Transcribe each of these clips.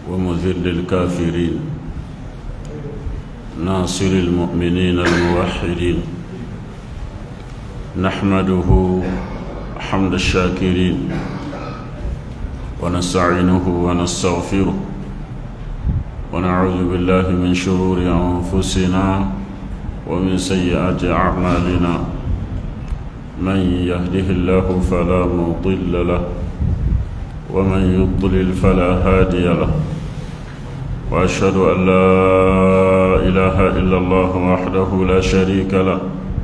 ومذل الكافرين ناصر المؤمنين الموحدين نحمده حمد الشاكرين ونستعينه ونستغفره ونعوذ بالله من شرور أنفسنا ومن سيئات أعمالنا من يهده الله فلا مضل له ومن يضلل فلا هادي له وأشهد أن لا إله إلا الله وحده لا شريك له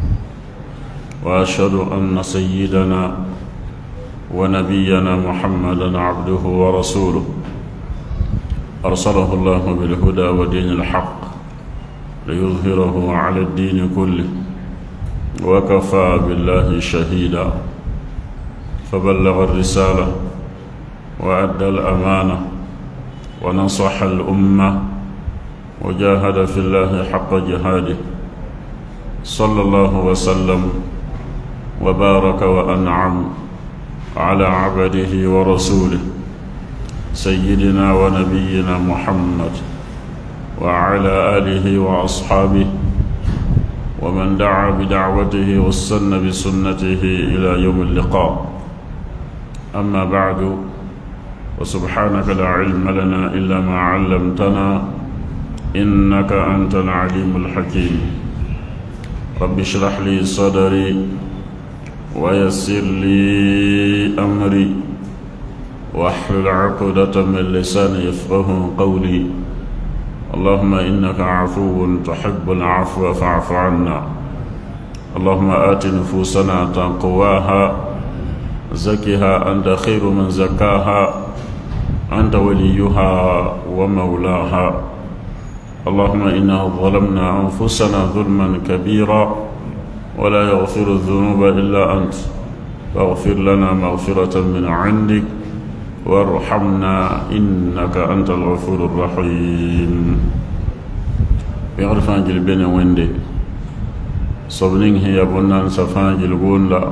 وأشهد أن سيدنا ونبينا محمدا عبده ورسوله أرسله الله بالهدى ودين الحق ليظهره على الدين كله وكفى بالله شهيدا فبلغ الرسالة وأدى الأمانة ونصح الأمة وجاهد في الله حق جهاده صلى الله وسلم وبارك وأنعم على عبده ورسوله سيدنا ونبينا محمد وعلى آله وأصحابه ومن دعا بدعوته واستنى بسنته إلى يوم اللقاء. أما بعد، وسبحانك لا علم لنا إلا ما علمتنا إنك أنت العليم الحكيم. رب اشرح لي صدري ويسر لي أمري واحلل عقدة من لساني يفقه قولي. اللهم إنك عفو تحب العفو فاعف عنا. اللهم آت نفوسنا تقواها زكها أنت خير من زكاها أنت وليها ومولاها. اللهم إنا ظلمنا أنفسنا ظلما كبيرا ولا يغفر الذنوب إلا أنت فاغفر لنا مغفرة من عندك وارحمنا إنك أنت الغفور الرحيم. بيعرف أنجل بين ويندي صبنين هي بنان سفانجل بولا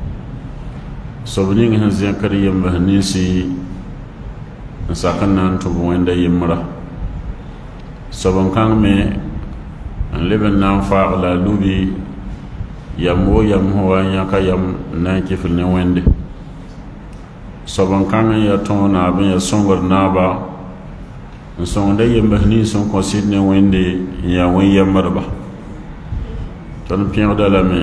صبنين هي زكريا مهنيسي نساقنا أنتم ويندي يمرا صبن كان مي لبن نانفاق لا لوبي يمو يمو ينكا يم نانكي في النويندي صبن كان يتون أبن يسونغر نابا نسونغ دي يمبهني سون كونسيد نويندي يوين يمربا تن بيان دالامي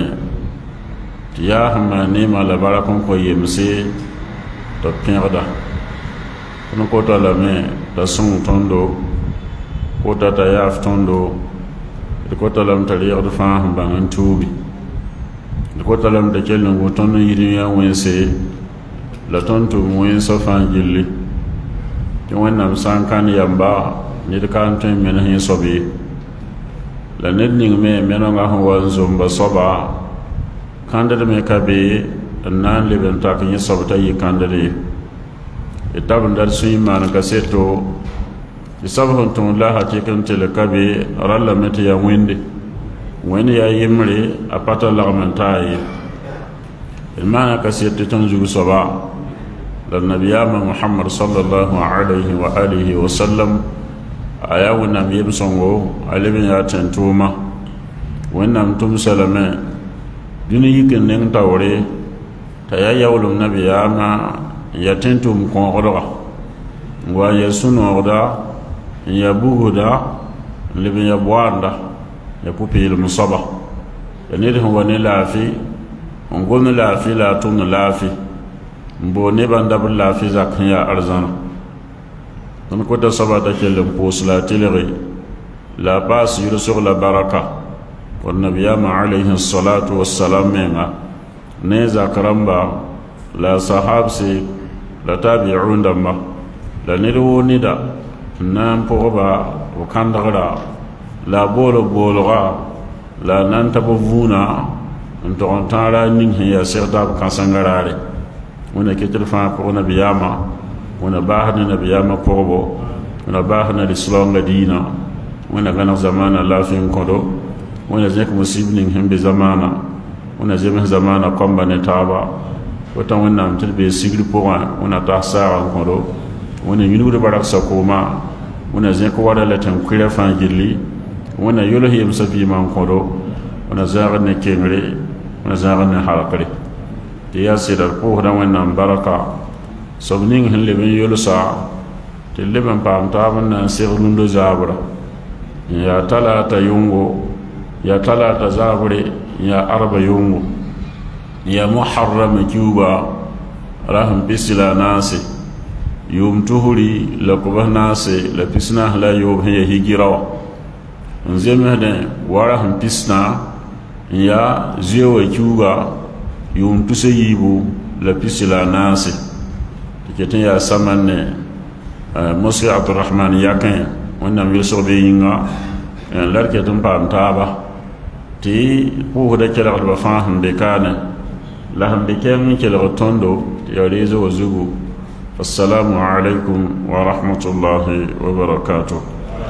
يا هما نيما لباركم كو يمسي تو بيان دا تن كوتا لامي دا سون توندو كوتا تا ياف توندو كوتا لام تليغ دفان بان توبي كوتا لام دجلن وتن يريا وينسي la tontu moyen sofan jilli wonnam sankan yamba ni de kan tin men hin sobi la nedning me menonga ho wanzum ba soba kande me kabe nan liben tak ni sobta yi kande etab ndar suiman ka seto isabhun tun la hakikan tel kabe ralla meti ya wende woni ya yimri apata lagmantai المعنى كسيت تنزل صبا للنبي محمد صلى الله عليه وآله وسلم أيا النبي بسنغو علي بن ياتنتوما وإنم تمسلمي دني يكن نتاوري تيا يول النبي ما ياتنتوم كونغرا ويسنو غدا يبوغدا لبن يبواندا يبوبي المصبا ينيره ونلافي on gomna la fi la tun la fi mbo ne banda bul la fi zakya arzana on ko ta sabata kelen pos la tilri la bas yuru sur la baraka wan nabiyama alayhi salatu wassalam menga ne zakaramba la sahabsi la tabi'un damma la niru nida nan poba o kandara la bolo bolora la nan tabuvuna on tara ning ya serda kan sangarare wona ketel fa ko nabiyama wona bahna nabiyama ko wona bahna l'islam la dina wona gana zamana la fin kodo wona zek musibnin himbe zamana wona zema zamana komba ne taba wata wona mtel be sigri poa wona ta sara kodo wona yinu de barak sakoma wana zek wara la tan kira fa gilli wana yolo hiyam sabi man kodo wana zaga ne kengre wana zaga ne halakare te ya sidar ko da wannan baraka sobning hin leben yolo sa te leben pam taban na sirlundo zabra ya talata yungo ya talata zabre ya arba yungo ya muharram juba rahim bisila nasi yum tuhuri la kubah nasi la pisna la yum ya higirawa nzemede warahim pisna ya zewa juba yum tuse yibu la pisila nasi kete ya samanne Musa Abdurrahman yakin wannan wil so be yinga larke dum pam taba ti ko da kala ba fa hande kana la hande ken kala tondo ya rezo zugu assalamu alaikum wa rahmatullahi wa barakatuh.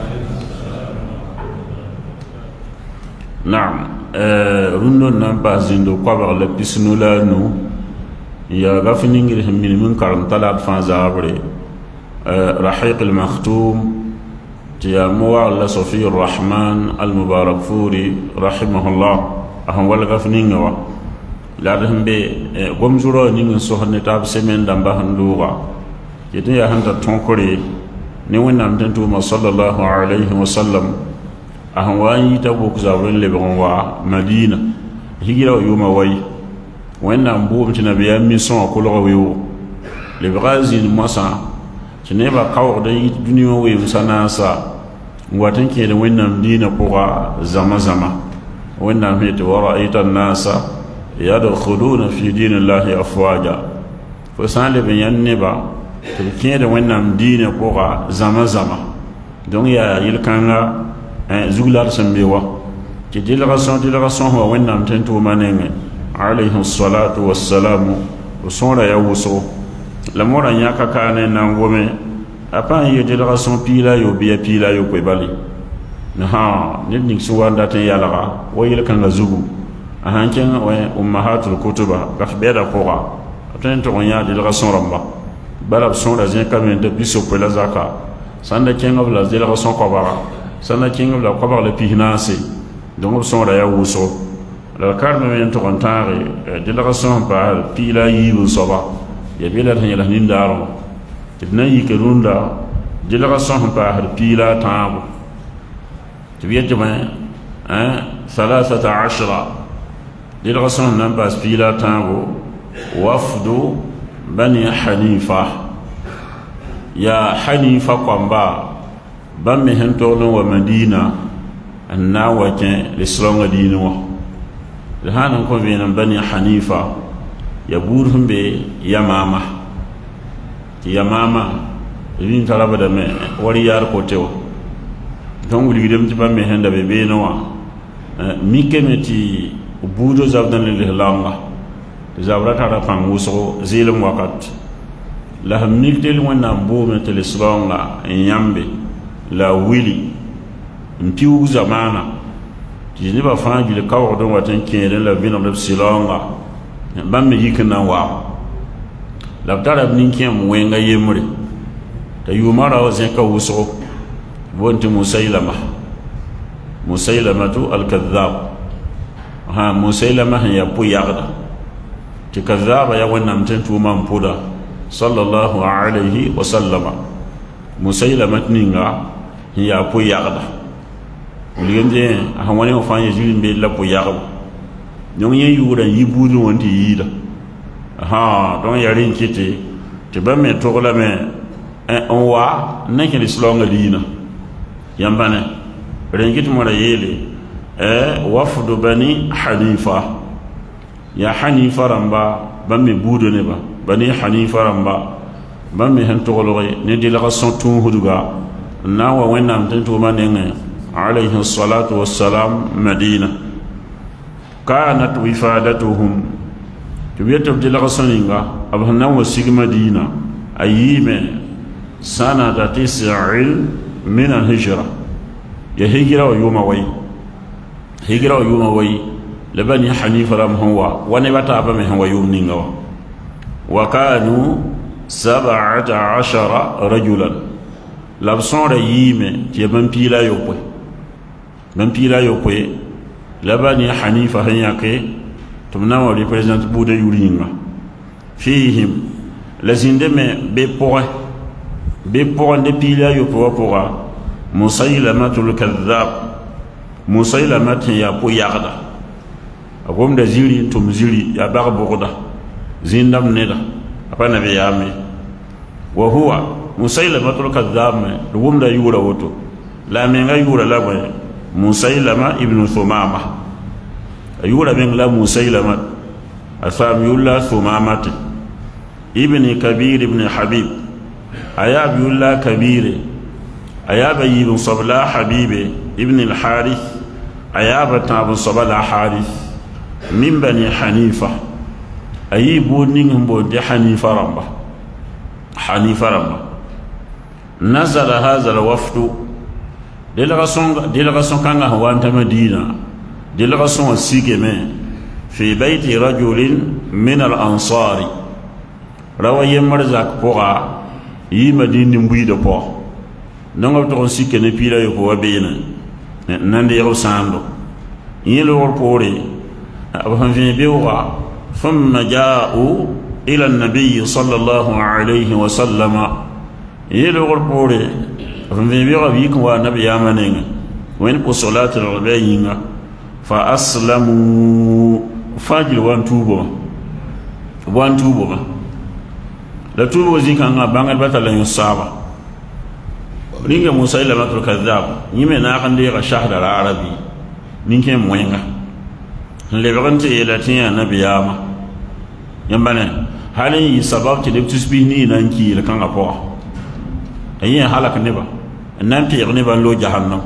Naam rundo nan bazindo kwa ba la pisnula no ya gafini ngir min min karam talat fa zabre رحيق المختوم يا موال صفي الرحمن المبارك فوري رحمه الله أهم ولغف نينغوا لادهم بي غمزورو نينغ سوهن تاب سمين دمبهن لوغا يتن يا هنتا تونكوري نيوين نامتنتوما صلى الله عليه وسلم أهم واني تبوك زاورين لبغنوا مدينة هيجيرا يوم واي وين نامبو متنا بيا ميسون كولغا ويو لبغازين موسى tineba kawo da duniya we musana sa watan ke da wannan dina kuwa zama wannan mai tawara aitan nasa yadkhuluna fi dinillahi afwaja fa sale ben yanne ba ke da wannan dina kuwa zama don ya yilkanga zugular sambewa ke délégation wa wannan tantu manenge alayhi salatu wassalamu usura ya wuso lamora nyaka kane nangome apan ye délégation pila yo biya pila yo ko bali ha nit ning su wanda tan yalaga wayel kan ga zugu ahan ken wa ummahatul kutuba ga beda qura tan to nya délégation ramba balab son da zin kamen de biso pela zaka sanda ken ga la délégation ko bara sanda ken ga ko bara le pihnasi donc son da ya wuso la karme men to contare délégation par pila yibu soba ya bela tan yala nindaro tidna yikerunda délégation pa har pila taabo tibiya jama 13 délégation nan pas pila taabo wafdu bani hanifa ya hanifa kwamba bamme hentolo wa madina anna waken l'islam dinu wa hanan ko binan bani hanifa ya burhum be yamama rin talaba da me wari yar ko tew don wuli dem tiba me henda be be no mi kemeti budo zabdan lil langa zabrata ra pam wuso zilim wakat la hamnil wana mbo me tel islam la yambe la wili mpiu zamana jini ba fangi le kawo don watan kene la vino de silonga bamme yikna wa la darab ninkem wenga yemre ta yumara wa zaka wuso bonti musailamatu al-kadhdhab musailama ya puyagda ti kadhaba ya wannan tantu man puda sallallahu alaihi wa sallama musailamat ninga ya puyagda uligende ahwani ofanye julin be la puyagda nyon yen yura yibudu wonti yida don yarin kiti ti ba me togola me on wa nake l'islam lina yambane rengit mora yele wafdu bani hanifa ya hanifa ramba bamme budo ne ba bani hanifa ramba bamme hen togolo ne délégation tun huduga nawa wennam tan to manenge alayhi salatu wassalam madina kanat wifadatuhum tubiyatu délégation inga abana wasig madina ayime sanata 9 min al-hijra ya hijra wa yuma way labani hanifa ram huwa wani bata ba me huwa yumninga wa kanu 17 rajulan l'absent yime ti ban pila yopwe labani hanifa hanyake tumna wa represent buda yuringa fihim lazinde me be pour de pila yopwa pour musailamatul kadhab musailamatin ya po yarda agom da ziri tum ziri ya bar burda zindam neda apa nabi yami wa huwa musailamatul kadhab dum da yura woto la me nga yura la boy musailama ibn thumama yura ben la musailama asam yulla thumamati ibn kabir ibn habib ayab yulla kabir ayab ibn sabla habibe ibn al harith ayab tabu sabla harith min bani hanifa ayibu ningbo de hanifa ramba نزل هذا الوفد دélégation كان هوانت مدينة دélégation سيكمة في بيت رجل من الأنصار روى مرزاك بوغا يمدين مبيد بوغ نغب تغن سيكنة بيلا يقوى بينا نندي رساندو يلور بوري أبهم في بيوغا ثم جاءوا إلى النبي صلى الله عليه وسلم يلور بوري فمن بيغا بيكم ونبي يامنين وين بصلاة الربيين فأسلموا فاجل وان توبوا لا توبوا زي كان بانغ باتلا يصابا رينغ مسيلمة الكذاب يمي ناقن ديغا شهر العربي نينكي موينغا اللي بغنتي إلى نبي ياما يمبنى هالي سبب تدب تسبيني نانكي لكان أبوه أيه حالك نبا نانتي نبا لو جهنم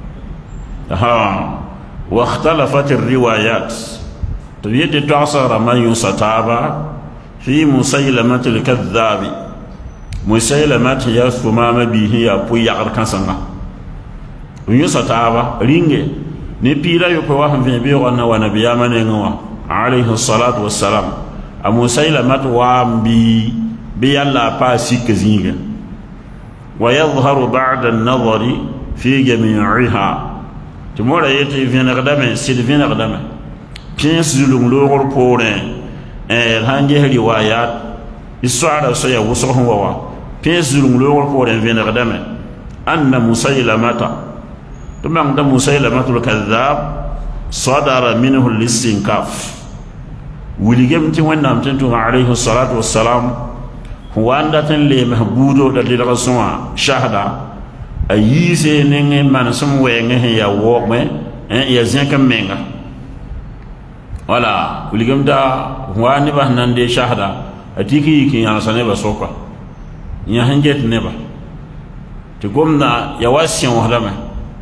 واختلفت الروايات تبيد تعصر ما يستعبى في مسيلمة الكذاب مسيلمة يثمام به يبوي يغر كنسنا ويستعبى رينجي نبيلا يكوهم في بيغنا ونبياما نغوى عليه الصلاة والسلام مسيلمة وام بيالا باسيك زينغ ويظهر بعد النظر في جميعها تمورا يتي في نقدمه سيد في نقدمه كيس زلوم لوغر بورين هانجه روايات السعر سيا وصحهم ووا كيس زلوم لوغر بورين في نقدمه أن مسيلمة تمام ده مسيلمة الكذاب صدر منه الاستنكاف ولجم تونام تنتو عليه الصلاة والسلام هو عندتن لي محبودو دليل رسوا شهدا أيسي نعى من سموه يا وقمة يا زين كمينغا ولا ولجم دا هو نبه نندي شهدا أتيكي كي أنا سنبه سوكا يهنجت نبه تقوم دا يواسيون هذا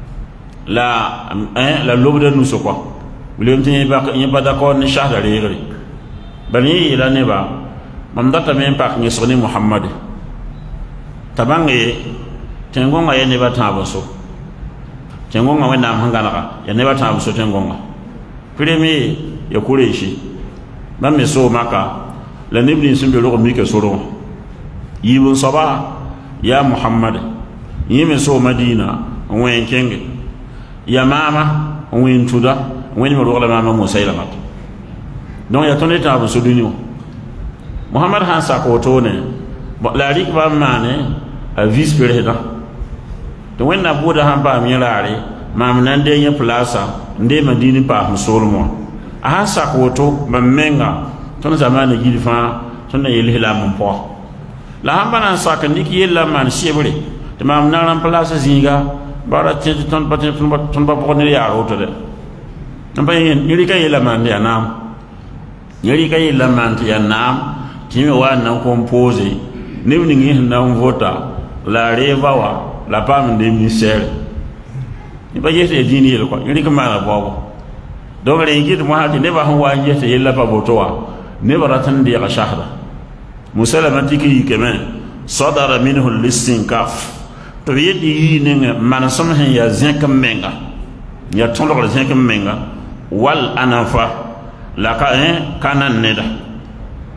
la lobda nu sokwa wilem tin ba d'accord ni shahda regri bani ila ne ba mamdata men pak ni soni muhammad tabange tengonga ye ne ba tabaso tengonga wenda hangana ya ne ba tabaso tengonga premier ya kureshi ba me so maka la nibni simbe lo mi ke soro yibun saba ya muhammad yime so madina wen kenge ya mama win tuda win mo rola mama musailama donc ya tonne ta so dunyo muhammad han sa ko tone la rik ba mane a vice président to when na boda han ba mi laare mam nan de nya place nde madini pa musulmo a han sa ko to ba menga ton zamane gilfa ton na yele la mon po la han ba nan sa kan diki yella man chebre to mam nan place zinga bara tete ton ba pokone ya roto de namba yiri kay la man ya nam yiri kay la man ya nam timi wa nan compose ni ngi na vota la reva wa la pam de ministère ni ba yete dini yel ko yiri ka mala bobo dogare ngi mo hadi ne ba han wa yete yella pa botowa ne baratan de ya shahra musalama tiki kemen sadara minhu al-istinkaf to yedi ninga man som hen ya zinka menga ya tondo zinka menga wal anafa la ka kanan neda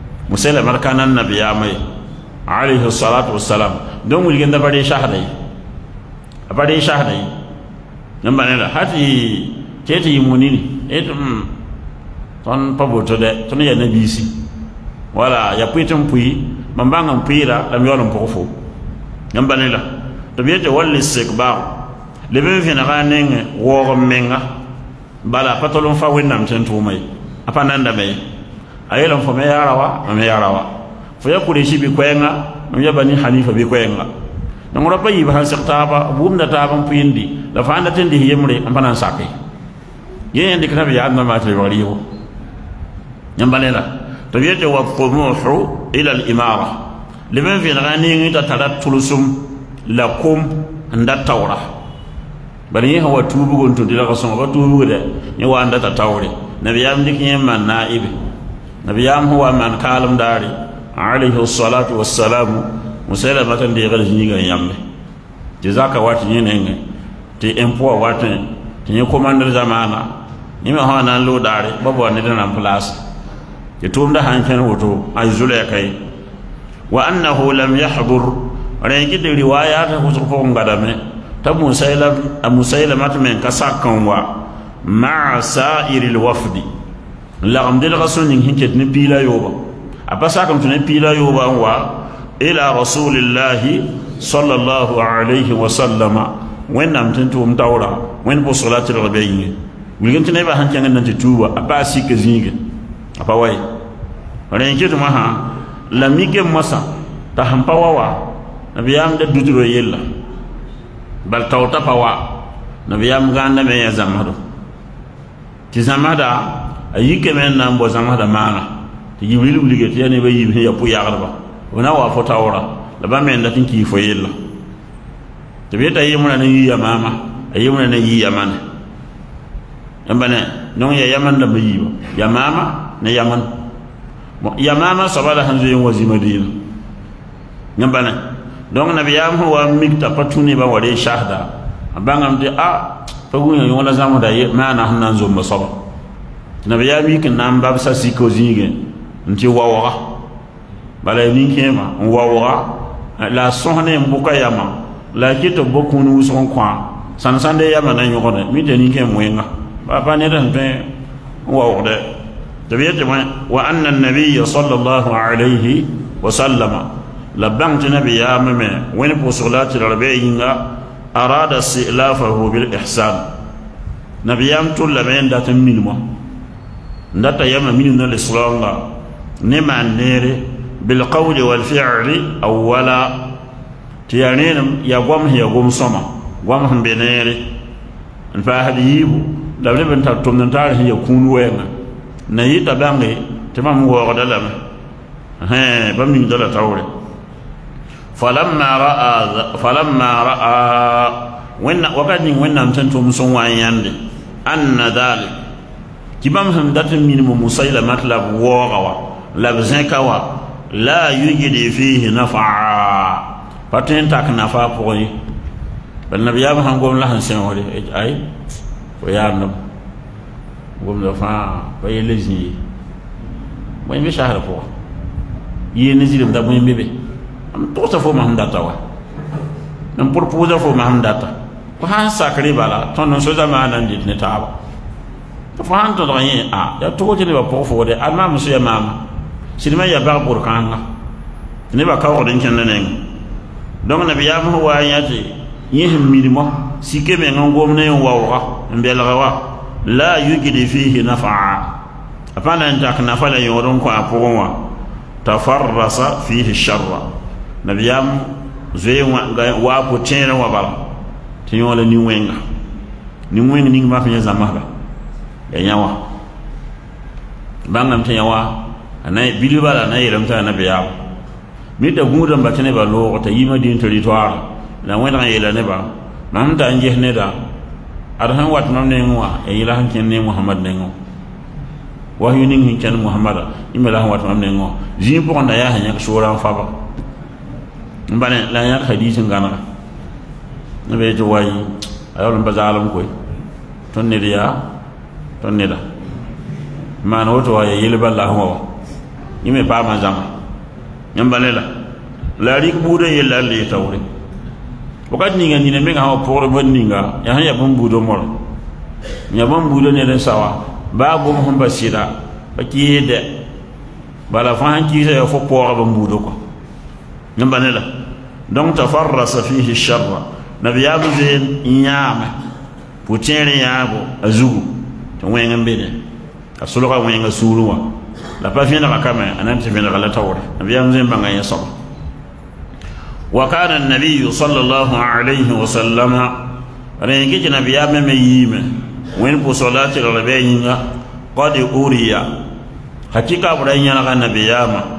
musala mar kanan nabiya mai alayhi salatu wassalam don wul genda bari shahada apare shahda yi namba ne la hati tete munini ton paboto de ton ya nabisi wala ya puitum pui mambanga mpira la miolo mpofo namba ne la to biete wal istikbar le be fina ganenge wo menga bala patolon fa wennam tentu mai apananda me ayela fo me yarawa fo yakuri shi bi kwenga no yabani hanifa bi kwenga ngora pa yiba han sektaba bumda tabam pindi la fanda tendi yemre ampanan sakai yen dik nabi ya ma tali waliyo nyambalela to biete wa qumuhu ila al imara liman fi ngani ngi tatarat tulusum lakum nda tawra bari hawa tubu gonto dila ko songa tubu de ni wa nda tawre nabi yam dik yemma naibe nabi yam huwa man kalam dari alayhi salatu wassalamu musala matan de gal jiniga yambe jazaka wati nyenenge te empo wati te ne commander zamana ni ma hana lo dare babo ne dan place ke tumda hanken woto ay zule kai wa annahu lam yahdur rayki de riwayat ko ko ngadame ta musaylam men kasakan wa ma sa'iril wafdi la amdil rasul ni hinket ni pila yoba apasa kam tune pila yoba wa ila rasulillahi sallallahu alayhi wa sallama wennam tentum tawra wen bo salatul rabiyin wulgen tene ba hanken nan te tuba apa sika zinge apa way ren kitu maha la mige masa ta hampawa wa nabiyam da duduro yella bal tawta pawa nabiyam ganda me ya zamado ti zamada ayike men nan bo zamada mana ti jibril wulige ti ne ba yibi ya pu yagarba wana wa fota ora la ba men datin ki fo yella to be ta yimuna na yi mama ayimuna na yi yamana ambane non ya yaman da bayi ba ya mama na yaman ya mama sabala hanzu yin wazi madina ngambane donc nabiyam huwa mikta patuni ba wale shahda abangam de fagunya yon la zamu da mana hanan zo masaba nabiyam kin nan bab sa siko zinge nti wawa bala ni kema wawa la sohne mbuka yama la kito bokunu son kwa sansande yama na yogone mi de ni kem wenga baba ne dan be wawa de tabiyati wa anna an-nabiy sallallahu alayhi wa sallama labant nabiyam me wen po salati rabayinga arada silafahu bil ihsan nabiyam tullamen datam minmo ndata yama minna lislanga نما نير بالقول والفعل أولا تيانين يقوم هي قوم صما قوم هم بنير فهذا يبو لو لبن تطم نتار هي يكون وين نيت بانغي تمام هو غدا لم بمن دل تاوري فلما رأى وين وقد وين نمتنتم سوى يندي أن ذلك كبام هم دات من مسيلمة لب وغوا لبزنكوا لا يوجد فيه نفع فتن تاك نفع بوي بالنبي ابو هنقوم لا هنسموري اي ويارنم قوم دفا وي لجي وي بشهر بو ينزيد دا بو مبي ام توتا فو ما هم داتوا نم بروبوزا فو ما هم داتا وها ساكري بالا تون سوزا ما ناندي نتابا فهان تو rien ya to je ne ba po fo de alma musu ya mama silma ya ba burkanga ne ba kawo den ken nen donc nabi ya mo wa yati yihim minimo sike me ngom ne wawa mbelgawa la yujidi fihi naf'a apana ntak nafala yoron ko apowa tafarrasa fihi sharra nabi ya zwe wa po tene wa bala tinyola ni wenga ni ma fanya zamaba yawa bangam te yawa anay bilibala na yiram ta na biya mi da gudan batene ba lo ta yima din territoire la wena yela ne ba mam ta nje ne da arhan wat mam ne ngwa e yila han ken ne muhammad ne ngo wahyu ning hin ken muhammad imela han wat mam ne ngo ji pour na ya hanya shura fa ba mbane la ya hadisin gana ne be to wayi ayol bazalam koy ton ne dia ton ne da man woto waye yele balla ho yime pa ma zama nyambalela la rik bude yella li tawre wakati ninga ni menga ha por bon ninga ya hanya bambudo mor ya bambudo ne den sawa ba go mo basira ba kiyede bala fa han ki ya fo por bambudo ko namba ne la donc tafarrasa fihi sharra nabiyabu zen nyama putere yabo azugu to wenga mbede asuluka wenga suruwa la pa fina kama anamti fina la tawra nabiyabu zen banga ya sabr. وكان النبي صلى الله عليه وسلم رينجي نبيا ميمه وين بصلاه الربيع قد أوريا حقيقه برينا النبيا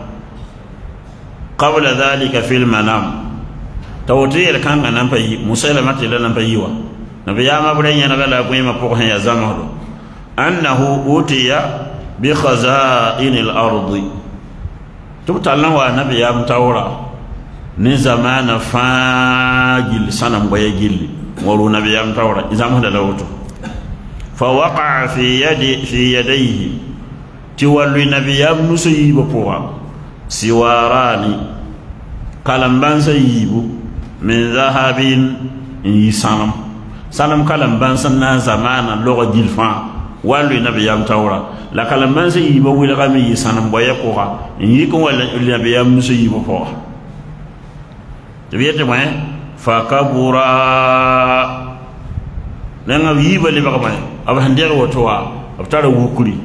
قبل ذلك في المنام توتير كان نمبي مسلمه لنبيوا نبيا ما برينا لا قيمه فوق يا زمر انه اوتي بخزائن الارض تبتلوا نبيا متورا ni zamana fajil sanam boye gilli wolu nabiyam tawra izam hada lawto fa waqa'a fi yadayhi tiwallu nabiyam nusibu powa siwarani kalamban sayibu min zahabin sanam kalamban sanna zamana logo gilfa wallu nabiyam tawra la kalamban sayibu wila kami sanam boye ko yi ko wala nabiyam nusibu powa tibiyete moy fa kabura nanga yiba le baka moy aba hande woto wa abtara wukuri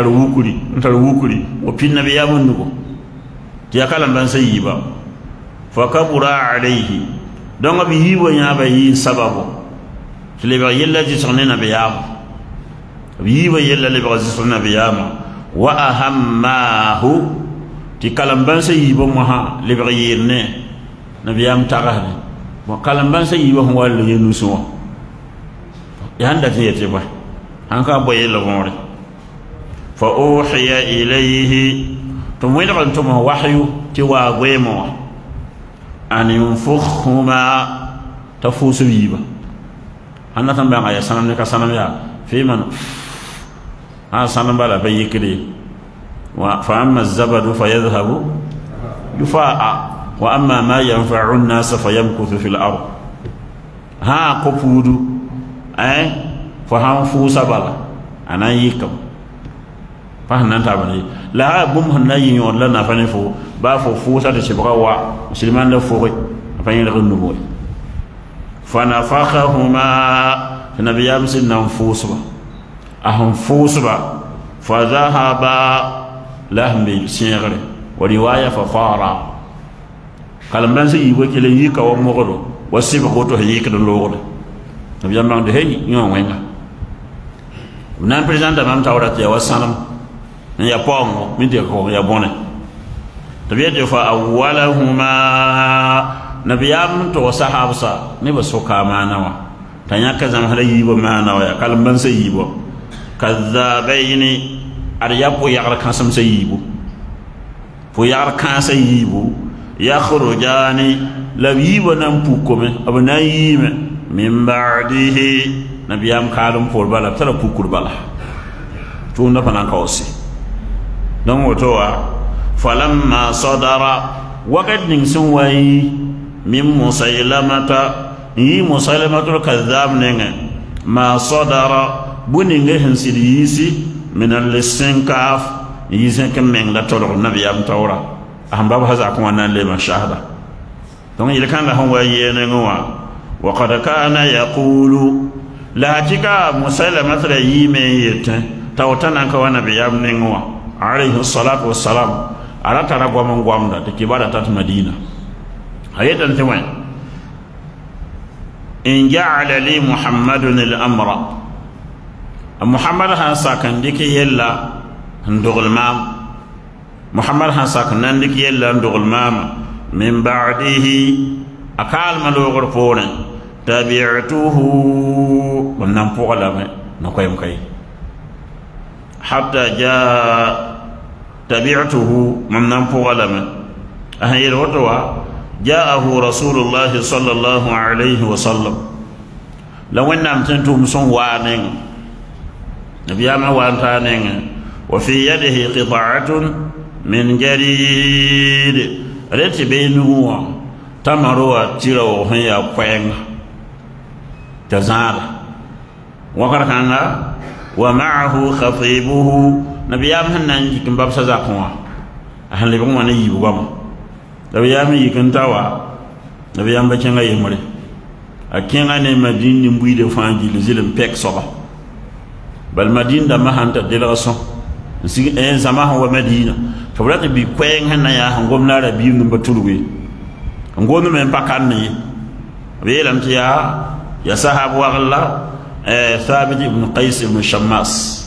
o pinna be yamun nugo ti akala ban sai yiba fa kabura alayhi donc abi yibo nya ba yi sababu tile ba yella ji sonne be yam abi yiba yella le ba ji sonne be yam wa ahammahu ti kalam ban sai yibo mo ha le ba yerne nabiyam tagahne mo kalamban sa yiwa ho wallo yenuso yanda tiyete ba hanka boye lo more fa uhiya ilayhi to mo ila to mo wahyu ti wa gwemo an yunfukhuma tafusu yiba anna tamba ya sanam ne ka sanam ya fi man sanam bala bayikri wa fa amma az-zabadu fayadhhabu yufa'a وأما ما ينفع الناس فيمكث في الأرض ها قفودو فهم فوسا بلا أنا يكم فهنا تابني لا بوم هنا ينون لنا فنفو بافو فوسا تشبغا وا مسلمان لفوي فين لغنبوي فنفخهما النبي يمسن نفوسبا أهم فوسبا فذهبا لهم بالسيغر ورواية ففارا kalamban sai yibo kele yika wa mogolo wasiba goto yika do logolo nabiyam bang de hey nyon wenga nan president da mam tawra ya wasanam ya pongo mi de ko ya bone tabiya de fa awwalahuma nabiyam to sahabsa ne ba so ka manawa tanya ka zam hada yibo manawa ya kalamban sai yibo kadhabaini ar yapo yagar kasam sai yibo fo yagar kan sai yibo yakhrujani labiba nan pukome abnayime min ba'dihi nabiyam kalum por bala tara pukur bala to na fanan kawsi don wotowa falamma sadara waqad nin sun wayi min musailamata yi musailamatul kadhab nenga ma sadara buninga hansidisi min al-sinkaf yisen kameng la tolo nabiyam tawra ahambab haza ko nan le mashahada donc il kan la hon waye ne ngwa wa qad kana yaqulu la tika musallama tra yime yete tawtana ka wana bi yam ne ngwa alayhi salatu wassalam ala tara gwa ngwamda te kibada tat madina hayatan te wan in ja'ala li muhammadun al-amra muhammad han sakan dike yella ndogol mam محمد حساك نندك يلا ندغل ماما من بعده أكال ملوغر فورن تبعته وننفق لما نقيم كي حتى جاء تبعته من ننفق لما أهي الوطوة جاءه رسول الله صلى الله عليه وسلم لو أن أمتنتم سنوانين نبيام وانتانين وفي يده قطعة من جريد رت بينه tamaroa tira o hanya kwenga tazara wakarakanga wa ma'ahu khatibuhu nabiyam hanan yikin babsa zakwa ahli bon wani yibu gam nabiyam yikin tawa nabiyam ba kenga yemore akenga ne madini mbuide fangi le zilim pek soba bal madina da mahanta delegason si en zama wa madina fabrata bi kwen hanna ya hangom na rabi numba tulwe ngono men pakanni welam ya sahab wa Allah ثابت بن قيس بن شماس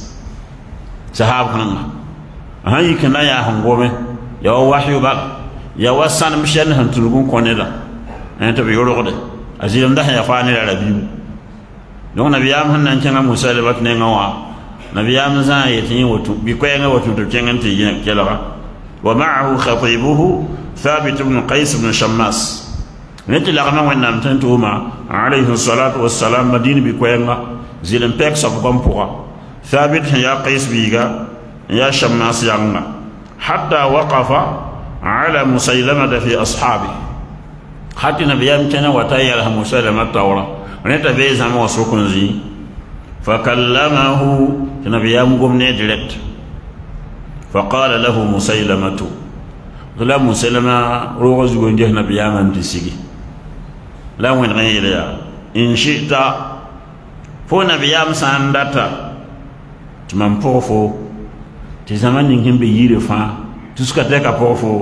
صحاب كنا هاي كنا يا هنغومه يا وحي با يا وسان مشان هنتلغون كونيدا انت بيورو ده ازيلم ده يا فاني ربيو دون نبيام هنن كنا موسى لبات نغوا نبيام زان يتين وتو بيكوين وتو تكين تي كلا ومعه خطيبه ثابت بن قيس بن شماس نتي لغنا ونام تنتوما عليه الصلاة والسلام مدين بكوينغا زيلن بيك سبقم بوغا ثابت يا قيس بيغا يا شماس يانغا حتى وقف على مسيلمة في أصحابه حتى نبيام كان وتايا لها مسيلمة التورا ونتا بيزا موسوكن زي فكلمه نبيام قمني ديريكت فقال له مسيلمة قال مسيلمة روغز قنجه نبيام انتسيجي لا وين غير إن شئت فو نبيام سانداتا تمام بوفو تزمان يمكن بيجي فا تسكتك بوفو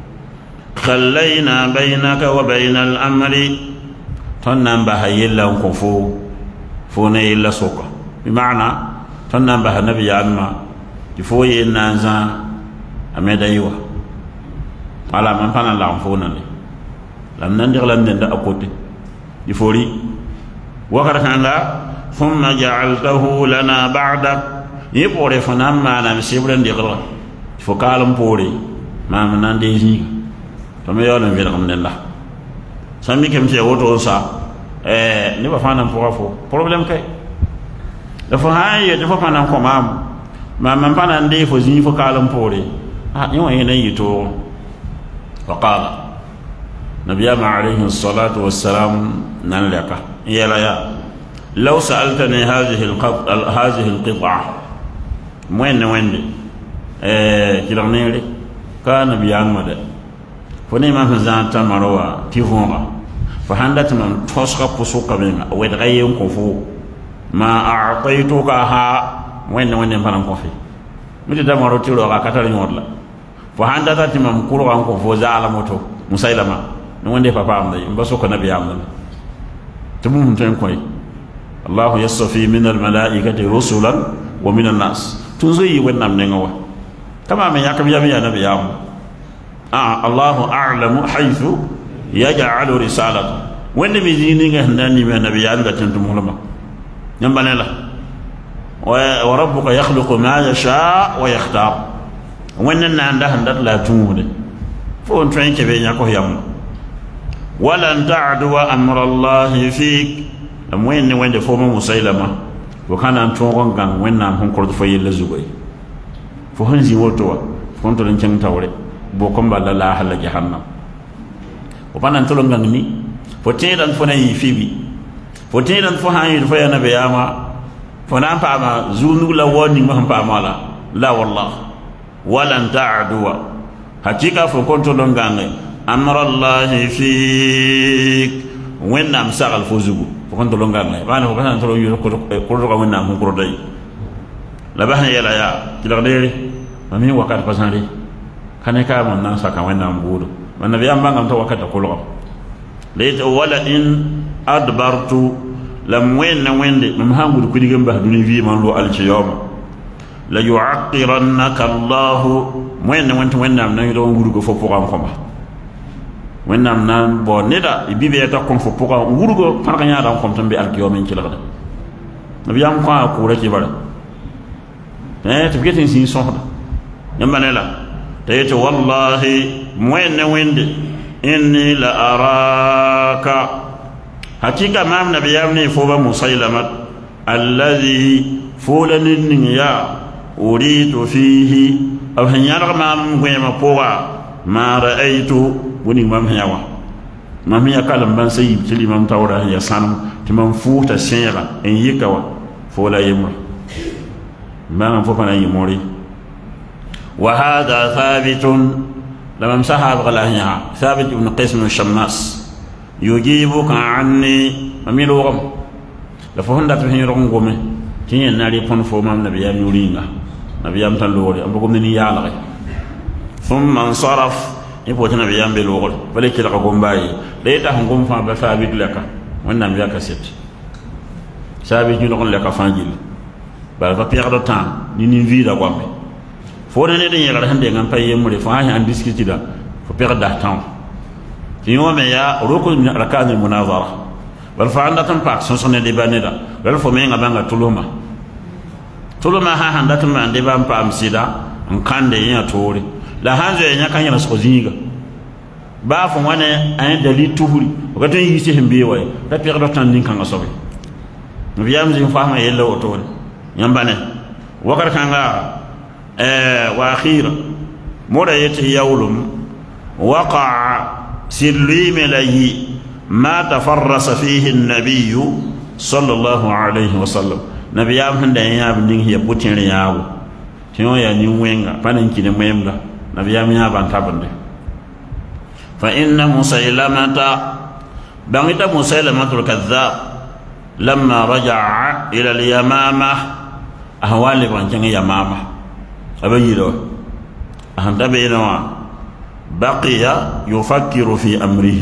خلينا بينك وبين الأمر تنام بها يلا وكفو فونا يلا سوكا بمعنى تنام بها نبيام ما يفو ينازا أمدا يوا على من فانا لعنفونا لي لم نندغ لندن دا أقوتي يفوري وكركنا ثم جعلته لنا بعدك يبوري فنام ما نمسيبرن دغلا فقالم بوري ما منان ديزني فما يولن في رقم الله سامي كم سي وتو سا نيبا فانام فوفو بروبليم كاي دا فهاي دا فانام كومام ما من فانان دي فو زي فقالم بوري يو هنا يتو فقال نبينا عليه الصلاة والسلام نلقى يا لو سألتني هذه القطعة وين كيرنيلي كان بيان مدى فني ما فزان تمروا تيفونغا فهندت من توسخا بسوكا بينا ويتغيّن كفو ما أعطيتك ها وين فنان كفي متى دمروا تيرو كاتر نورلا فهندت من كورو كفو زعل موتو مسيلمة نوندي بابا أمدي بسوك نبي أمدي تموم تنكوي الله يصفي من الملائكة رسلا ومن الناس تنزي ونام نغوا كما من يكم يا نبي أمدي الله أعلم حيث يجعل رسالته وين ميزيني هناني من نبي أمدي تنتم لما ينبني له وربك يخلق ما يشاء ويختار وين عنده هندت لا تمود فون ترين كبير يكو يوم ولن تعدو أمر الله فيك وين فوم مسيلمة وكان أنتم كان وين هم كرد في اللزوجي فهن زيوتوا فهن تلين كم توري بوكم بلا لا حل جهنم وبنا أنتم كانني فتير أن فناي فيبي فتير أن فهاي فيا نبي أما فنام فما زونو لا وني ما هم فما لا والله ولن تعدو حقيقة فكنت لونغاني أمر الله فيك وين نام ساق الفوزو فكنت لونغاني وانا فكنت لون يقول وين نام هم كردي لا بحنا يلا يا كلا غيري ما مين وقت بسنري كان يكمل نام ساق وين نام بورو من النبي أم بعم تو وقت كله ليت ولا إن أدبرت لم وين دي من هم بقول كذي جنبه دوني في من لو الشيوم لا يعقرنك الله وين نام نيرو غورغو فوفوغام كوما وين نام نام بو نيدا بيبي تا كون فوفوغام غورغو فارغا نيادا كوم تامبي الكيوم ان كلا دا نبي ام كو كورا كي بالا تبكيتين سي صودا نمبانلا تيت والله وين دي إني لأراك حقيقة ما نبي يامني فوبا مسيلمة الذي فولن يا أريد فيه أو هنيار ما مغيما بوا ما رأيت وني ما مهيوا mam ya kalam ban sayyib til imam tawra ya sanam ti mam futa senra en yikawa fo la yemra ma fo pana yimori wa hada thabitun لما مسحب غلاها ثابت بن قيس بن الشماس يجيبك عني أمير وغم لفهن دات فين رغم قومي تين ناري بون فومام نبيام يولينا نبيام تنلوري أم بقوم ني يالغي ثم انصرف يبوت نبيام بالوغل فليك لك قوم باي ليتا هم قوم فان بثابت لك وانا مبياك ست ثابت يلغن لك فانجل بل فبيغ تان ني فيدا قومي fo ne de yela hande ngam paye muri fa ha discuter da fo perda temps ti yome ya roko min arkan al munazara bal fa anda tan pak son sonne de baneda bal fo me ngabanga tuluma ha handa tan ma de bam pam sida an kande ya tori la hanzo ya kan yana so zinga ba fo wane an dali tuhuri ko tan yisi hembe way ta perda temps nin kan asobe biyam zin fa ma yella o tori nyambane wakar kanga وأخيرا مريت يولم وقع سليم لي ما تفرس فيه النبي صلى الله عليه وسلم نبي أمهن دنيا بنيه يبوتين ياو تيو يا نيوينغا فانكي نميمدا نبي أمهن بانتابند فإن مسيلمة بانتا مسيلمة الكذاب لما رجع إلى اليمامة أهوال بانكين يمامة أبينه أهنت بينه بقي يفكر في أمره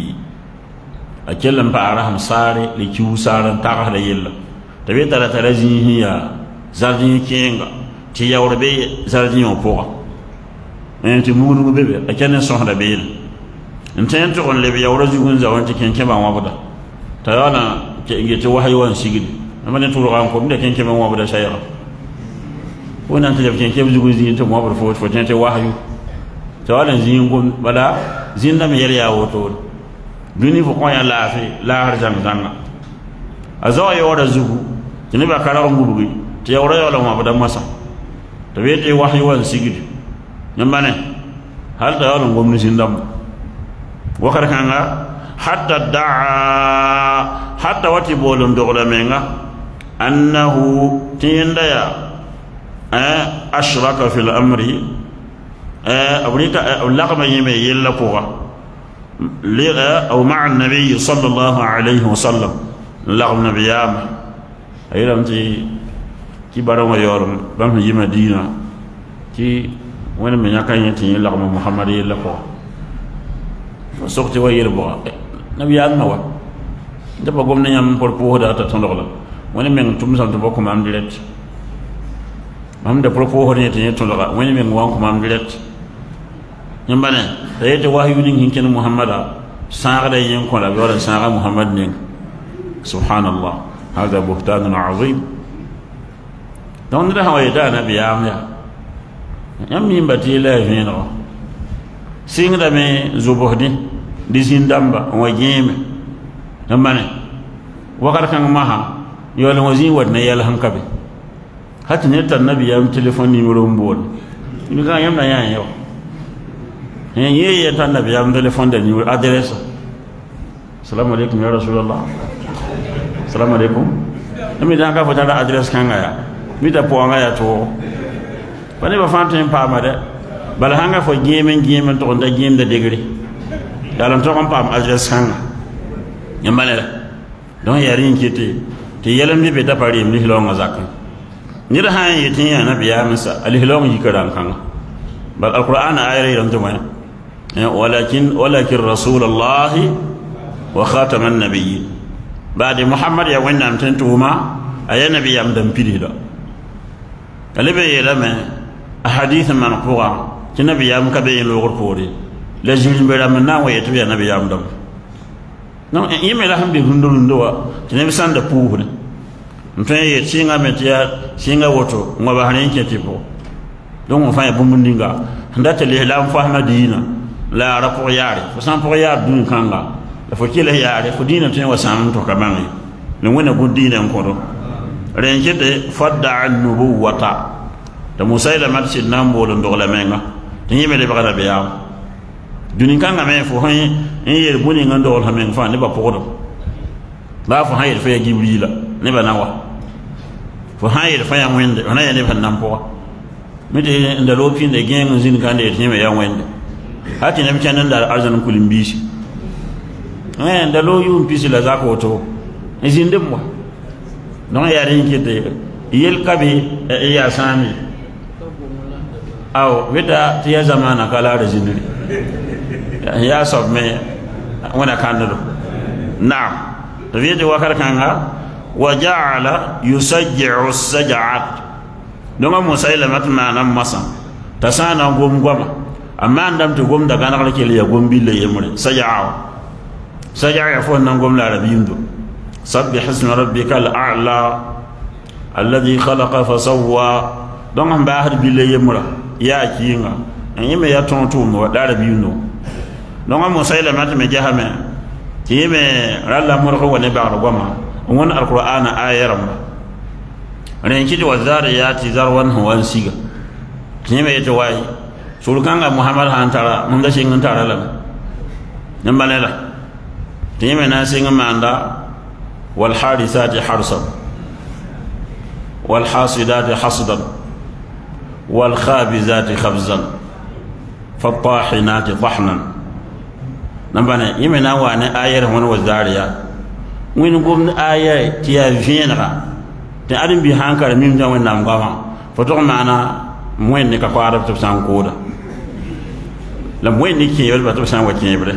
أكلم بعرهم ساري لكيو سارن تاعه ليلا تبي ترى هي زارجين كينغا تيا وربي زارجين أبوه أنت مونو بيبي أكلم سهر بيل أنت تقول لبي ورجعون زوان تكين كم عمابدا ترانا كيجوا حيوان سيجد أما نتورو عنكم ده كين كم عمابدا شيئا wona ta jabtin ke buzugo zin to mo bar fo tente wahyu to wala zin gum bala zin da me yel ya woto duni fo ko ya lafi la har jang danga azo yo wada zugu tini ba kala ngubugi te yawra yo la ma bada masa to wete wahyu wan sigidi nyambane hal da yo ngom ni zin dam wakar kanga hatta wati bolon dogola menga annahu tinda ya أشرك في الأمر أبنيتا اللقب يمي يلقوا أو مع النبي صلى الله عليه وسلم اللقب نبيام أيضا كي بارما يورم بام يما دينا كي وين من يكاين يتي اللقب محمد يلقوا سوقتي ويربوا نبيام نوا دابا قمنا يام بوربو دا تتندولا وين من تمسال تبوكم أم ديرت mam da propos hore te to la woni men wan ko mam direct nyambane tayete wahyu ning hinken muhammada saga da yen ko la wala saga muhammad ning subhanallah hada buhtan azim don da hawaye da nabi ya yam min batila vino singa me zubuhdi disindamba wajeme nyambane wakar kan maha yola wazin wadna yalla hankabe hati ne tan nabi yam telephone numéro mbol ni ga yam na yan yo ye tan nabi yam telephone de numéro adresse assalamu alaikum ya rasulullah assalamu alaikum mi da ka fota da adresse kan ya mi da po nga ya to bane ba fantin pa ma de bal hanga fo gemen to da gem da degré dalam to pa adresse kan nyamale don yarin kiti te yelam ni be da pare mi lo nga zakka nira han yitin ya nabi ya masa alhilom yikaran kan bal alquran ayari ram jama walakin rasulullah wa khataman nabiyyin ba'da muhammad ya wannan tantuma ay nabi yam dam pidida alibe yelame ahadith manqura ki nabi yam ka be lo gorpori la jirin be ram na wa yetu ya nabi yam dam non yime la hamdi hundundo wa nabi sanda puhune mfanye singa metia singa woto ngoba hanen ketipo donc on fa bumundinga ndata le la fahma dina la rapo yare fo san pour yar dun kanga fo kile yare fo dina tin wasan to kamangi le wona go dina ko renkete fadda an-nubuwata da musailama sidna mbolo ndola menga tinyi mele bagala biya duni kanga me fo han en yer boni ngando wal hamen fa ne ba podo ba fo han yer fa jibrila ne ba nawa fo han yer fa ya wende ona ya ne fa nan po mede nda lopin de gen zin kan de teme ya wende hati ne mchanan da arzan kulimbishi nda lo yu pisi la zako to zin dem wa non ya rin kete yel kabi ya sami aw weda tiya zamana kala da zinri ya sob me wana kanado na'am tawidi wakar kanga wa ja'ala yusajji'u as-saj'at donga musailamat manam masa tasana gom goma amma ndam to gom daga nakala kele ya gom bille yemre saj'a fo nan gom la rabindo sabbih isma rabbikal a'la alladhi khalaqa fa sawwa donga mbahar bille yemra ya kinga yime ya tonto mo da rabindo donga musailamat me jahame yime ralla murko woni ba'ro goma won alqur'ana ayaram ren kidi wazariyati zarwan huwan siga yime yeto wai sulkanga muhammad hantara mun da shin tara la nyambalela yime na singa manda wal harisati harsan wal hasidati hasdan wal khabizati khabzan fattahinati tahnan nambane yime na wane ayar won wazariya win gum ayar tiya vienra te adam bi hankara mim jaw nam gama foto mana moyen ne ka ko arab to san koda la moyen ne ki yel ba to san watin bre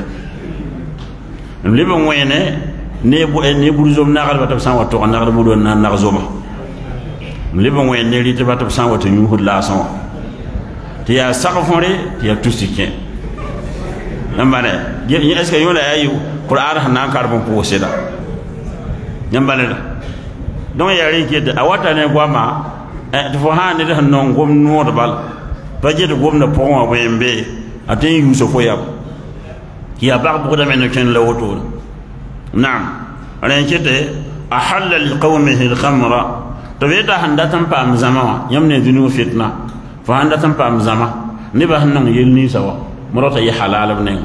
libe moyene ne burzom na gal ba to san wato na gal bu don na zoma libe moyen ne ri te ba to san wato ñu hud la son te ya sakafore te ya tusike nambane est ce que yola ayu qur'an hanan karbon po seda nambane donc ya ri ke da awata ne gwama to fo ha ne da non gom no da bal ba je da gom na po wa wembe atin yusuf ya ya ba bu da men ken la woto na'am ran ke de ahalla liqawmihi al-khamra to be da handa tan pam zama yamne dunu fitna fa handa tan pam zama ne ba hannon yelni sawa murata yi halal ne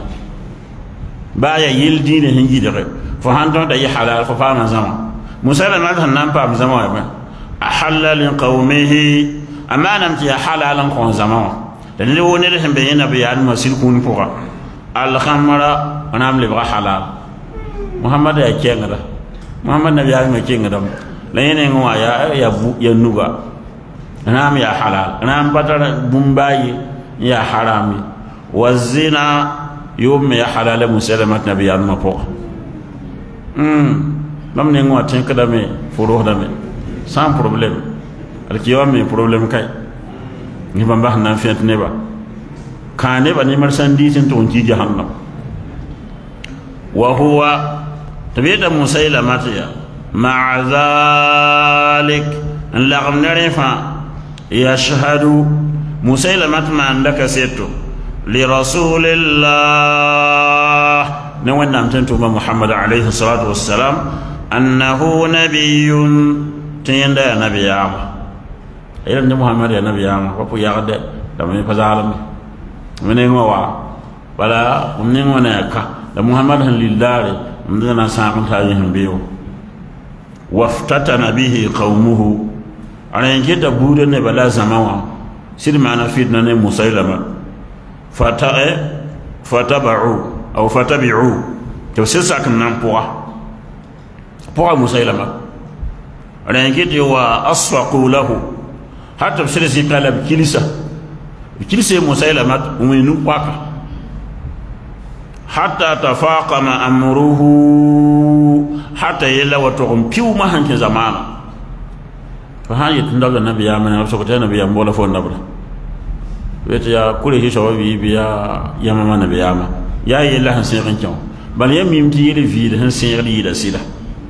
ba ya yel dine hinji de fa handa da yi halal fa fama zama musalama da nan pam zama ba ahalla liqawmihi amanam ti halalan kon zama da ne woni da hembe yana bayan masil kun fuqa al-khamra anam li ba halal muhammad ya kenga muhammad nabi ya ma kenga dam la yene ngwa ya nuga anam ya halal anam batara bumbayi ya harami wazina yum ya halal musalamat nabi ya ma po bam ne ngwa ten kada me furo da me sans problème al kiwa me problème kay ni bamba nan fiat ne ba kane ba ni marsandise to onji jahannam wa huwa tabida musailamat ya ma'a zalik laqam narifa yashhadu musailamat ma andaka seto li rasulillah ne wannan tantu ma muhammad alayhi salatu wassalam annahu nabiyyun tayanda nabiyama ayran ni muhammad ya nabiyama ko yagde dama fa zalam mene ngwa wala umni ngona ka da muhammad lillahi mdana sa'an ta yin biyo waftatana bihi qaumuhu aran kida bude ne bala zamawa sirmana fitna ne musailama fatabi'u to sisa kan nan poa musailama aran kida wa asfaqu lahu hatta sirsi kalab kilisa musailama uminu kwaka hatta tafaqama amruhu hatta yalla wato piu ma hanke zamana fa hayi tundaga nabiya man so ko tana nabiya mbola fo nabra wete ya kure hi so biya yama man nabiya ma ya yalla han sin rancho bal yam mim ti yele vide han sin yeli da sida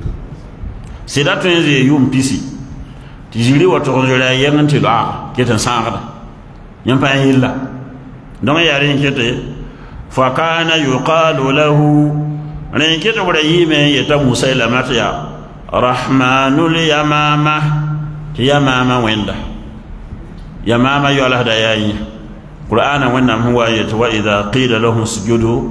tenze yum pisi ti jiri wato ko jira yan ti la ketan sangada yam pa yilla don ya rin kete fa kana yuqalu lahu rin kete wala yime yata musailamata ya rahmanul yamama wenda yamama yola da yayi قرآن وإنما هو وإذا قيل لهم اسجدوا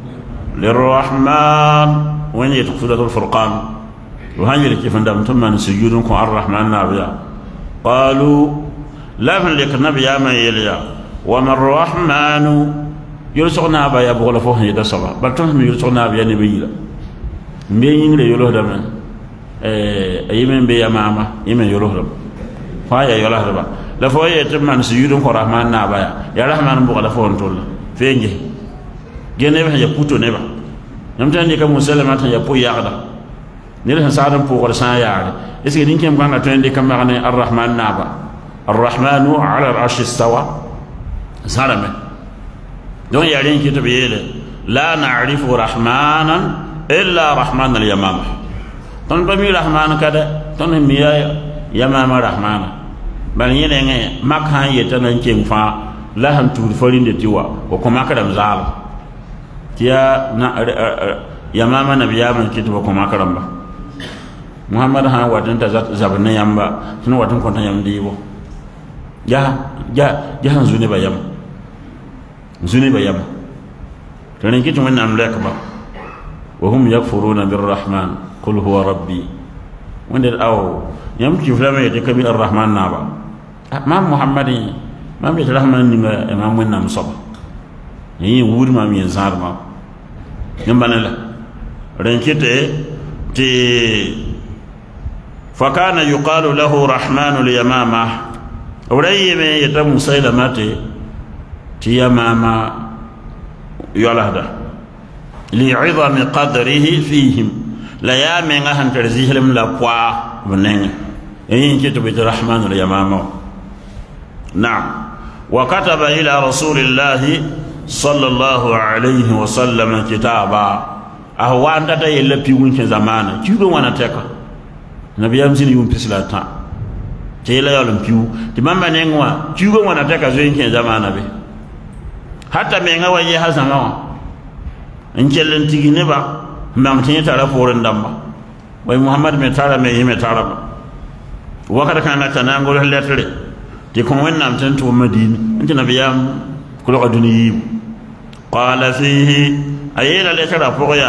للرحمن وين يتقصد الفرقان وهنجر كيف ندم ثم سجودكم الرحمن نابيا قالوا لا ملك النبي يا ما يليا وما الرحمن يرسقنا بيا بقول فوق يدا سبا بل تهم يرسقنا بيا نبيلا مين اللي يلوه دم أيمن بيا ماما يمن يلوه دم فايا يلوه دم لا فوق يتم سجودكم الرحمن نابيا يا رحمن بقول فوق نطول فينجي جنبه يبوتو نبا نمتن ديك مسلمة يبو يعدا نيل سادم بوغل سان يعدا اسكي دين كم كان تن ديك مغني الرحمن نابا الرحمن على العرش استوى سالم دون يالين كتب يله لا نعرف رحمانا الا رحمن اليمامه تن بمي رحمن كده تن ميا يمام رحمن بل يلين مكان يتن كيمفا لا هم تور فلين دتوا وكما كدم زال كيا يمام نبي يامن كتب وكما كرمبا محمد ها ودن زبنا يامبا تنو ودن كونتا يام ديبو جا زوني بيام زوني بيام تنين كتب من أملاك با وهم يكفرون بالرحمن قل هو ربي وين أو يمكن فلما يتكبي الرحمن نابا ما محمد ما بيت الرحمن نما إمام وين نام صبا يعني وود ما ميزار ما يمبنا لا رنكته تي فكان يقال له رحمن اليمامة وريم يتم مسيلمة تي يمامة يولد لعظم قدره فيهم لا يامن أن ترزيه لهم لا قوا بنين إن كتب الرحمن اليمامة نعم وكتب إلى رسول الله صلى الله عليه وسلم كتابا أهو أنت تيلا بيون كزمانة كيف وانا تكا نبي أمسين يوم بسلاتا تيلا يوم بيو تمام بنيعوا كيف وانا تكا زين كزمانة به حتى بيعوا يجي حسنا إن كلن تيجي نبا ما متين ترى فورن دamba وي محمد متارا مي متارا وقت كان تنانغول هلتري تكون وين نام تنتو مدينة أنت نبيام كل قدني قال فيه أيلا لترى فوقيا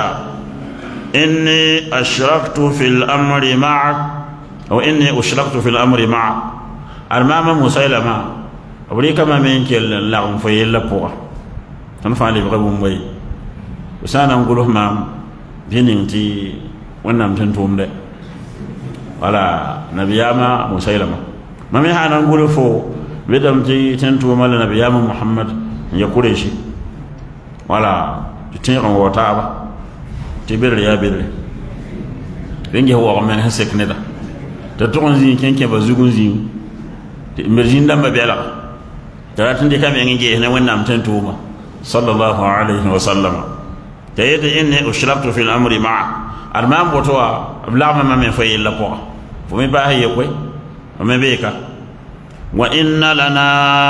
إني أشركت في الأمر معك أو إني أشركت في الأمر معك المام مسيلمة أوليك ما منك اللهم فيلا بوا تنفعني بغبون بي وسانا نقوله مام بينتي ونام تنتوم ده ولا نبياما مسيلمة ما من هذا نقوله فو بدم تي تنتوم على نبياما محمد يقوليشي ولا تتيقن وطابة تبير يا بير بينجي هو من هسك ندا تتقن زين كين بزوجون زين مرجين دم بيلا تراتن دي كم ينجي هنا وين نام تنتوما صلى الله عليه وسلم تيت إني أشركت في الأمر معه أرمام بطوع بلا ما من في إلا قوة فمن باه يقوي ومن بيكا وإن لنا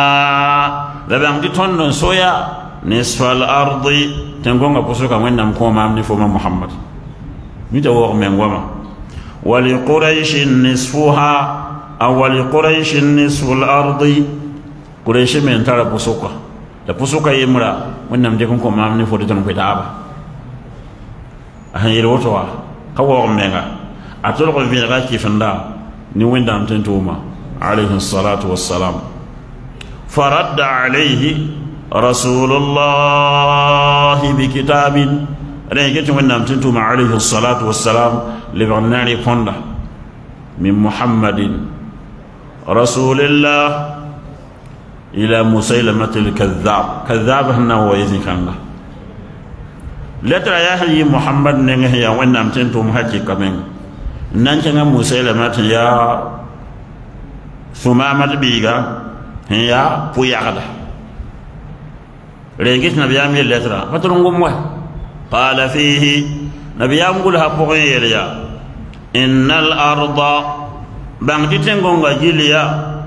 لبعض تون سويا نصف الأرض تنقون بسوكا وين نام كوما من فما محمد متوق من وما ولقريش نصفها أو ولقريش نصف الأرض قريش من ترى بسوكا لبسوكا يمرا وين نام تكون كوما من فما تنقوي هاي الوتوا كوار ميغا أتلقى في الغاكي فندا نوين دام تنتوما عليه الصلاة والسلام فرد عليه رسول الله بكتاب رأيك وين دام تنتوما عليه الصلاة والسلام لبناني فندا من محمد رسول الله إلى مسيلمة الكذاب كذاب هنا ويزي كان لترى يا هي محمد نعه يا وين نام تنتم هكي كمين نانشنا مسيلمة يا ثمامة بيجا يا بوياغدا رجيت نبيام لترى فترونغم قال فيه نبيام قولها بوغيريا إن الأرض بانتي تنغونغا جيليا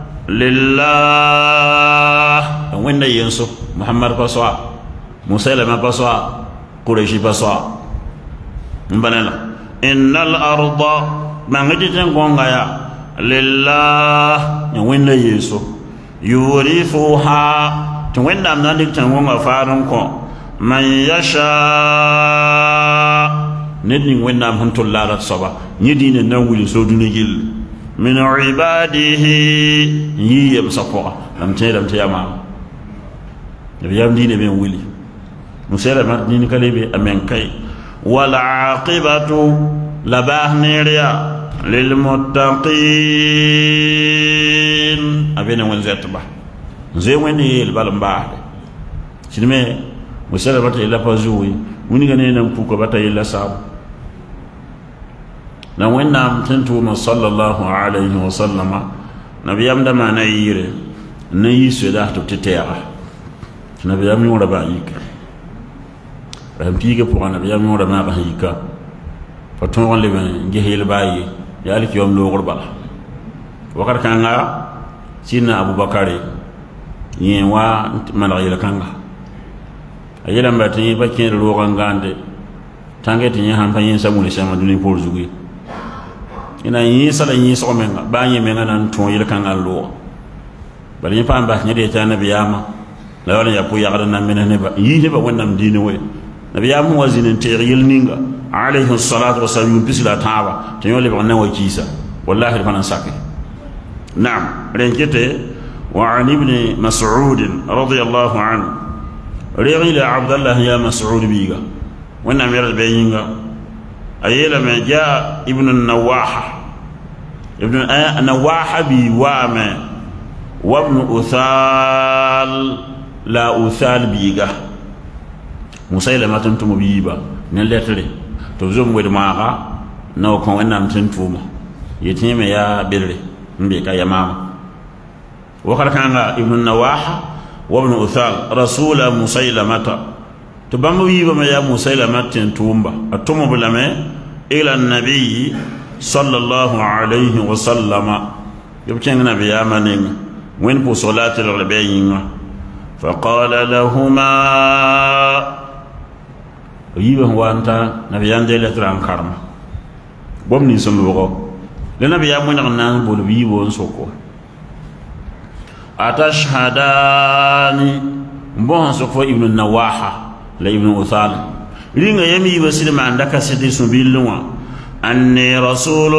لله وين ينسو محمد بصوا مسيلمة بصوا قريشي بصوا مبنلا إن الأرض بانجتن قونغايا لله وين يسو يورثها to wẽnnaam na n dɩk tɩ wõnga faar n kõ man yasha ned ning wẽnnaam sẽn tʋll la a rat soaba yẽ dĩinã na n wilg so dũni gill min ibadihi n yɩ yemsã pʋga lam tẽedame tɩ yaa maama nabiyaam dĩinã be n wili muselama dĩin ka le be a meng kae walaqibatu la baas neer yaa lilmuttaqin a be ne wẽn zɛtba n zoe wẽnd yeel bal n baasde sɩd me muselama tɩ yella pa zuwe wĩnga ne nan puka bata yella saabu na wẽnnaam tẽn tʋʋma sallallahu alayhi wa sallama nabiyaam da maana yɩɩre n na yɩ soda tɩ b tɩ tɛɛga tɩ nabiyaam yõora baa yika rasm piigã pʋgã nabiyaam yõora maagã sẽn yika pa tõog n leb n ges yel baa ye yaa likiyom loogr bala wakat kãnga sɩdna abubakare yẽ wa maneg yel-kãnga a yeelame tɩ yẽ pa kẽed roog n gãande tãnge tɩ yẽ sãn pa yẽnsa mul-sãma dũni poor zugu ye ina yẽesa la yẽesg menga baa yẽ menga na n tõog yel-kãngã n looga bala yẽ paam bas yẽd yetɩ a nabiyaamã la wala n yaa pʋ-yagd n na menes neba n yiis neba wẽnnaam dĩinẽ we nabiyaam sẽn wa zĩnd n teeg yel ninga alayhi salatu wasalam yʋʋm pis la a tãaba tɩ yõ lebg n na wa kiisa wallahi d pa na n sake naam ren kɩte وعن ابن مسعود رضي الله عنه ريغي عبد الله يا مسعود بيغا وانا ميرد بينغا ايلا ما جاء ابن النواحة ابن النواحة بيوام وابن أثال لا أثال بيغا مسيلمة تنتم بيبا نلتري تبزوم ود ماغا نو كون وانا متنتوم يتيم يا بري مبيكا يا ماما وقال كان ابن النواحة وابن أثال رسول مسيلمة تبام بيبا ما يا مسيلمة تنتومبا التوم بلما إلى النبي صلى الله عليه وسلم يبكي النبي آمنين وين بو صلاة الربيين فقال لهما بيبا هو أنت نبي عندي لتران كرم بومني سنبغو لنبي آمن غنان بول بيبا نسوكو أتشهدان بوهن سوكو ابن النواحة لا ابن أثال رينغ يمي بسيد ما عندك سيدي سبيلوا أني رسول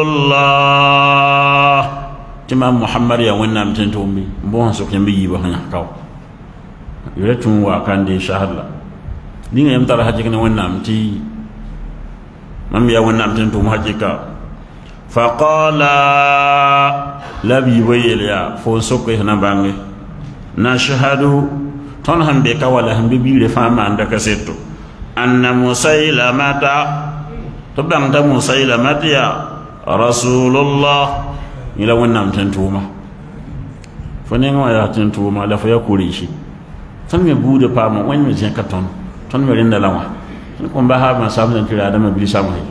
الله تمام محمد يا وين تنتومي بوهن سوكو يمي بوهن يحكاو يرتون وكان دي شهر لا رينغ يم ترى حجكنا وين نامتي مم يا وين تنتوم حجكا فقال labi wayel ya fo sokko hna bangi nashhadu ton hambe ka wala hambe biire fama andaka setto anna musailamata to bangta musailamata ya rasulullah ila wonnam tantuma fo ne ngwa ya tantuma la fo ya kurishi ton me bude pama won me jen ka ton me rinda lawa ko mba ha ma sabna tira adama bi samay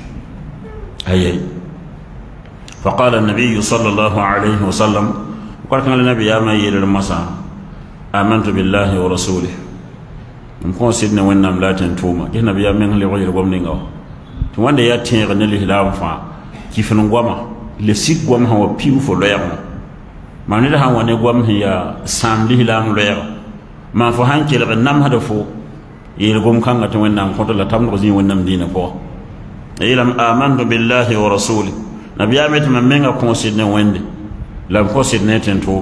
ayay فقال النبي صلى الله عليه وسلم وقال كان النبي يا ما يرى المسا آمنت بالله ورسوله نكون سيدنا وينام لا تنتوما كنا بيا من اللي غير قومنينغو توان يا تيغ نلي هلام فا كيف نغوما لسيك غوم هو بيو فو لير ما نلا هو ني غوم هي سام لي هلام لير ما فو هانكي لا نام هدفو يل غوم كان تو وينام كوتو لا تام غزي وينام دينا بو يلم آمنت بالله ورسوله nabiya met man menga considne wende la considne tentuma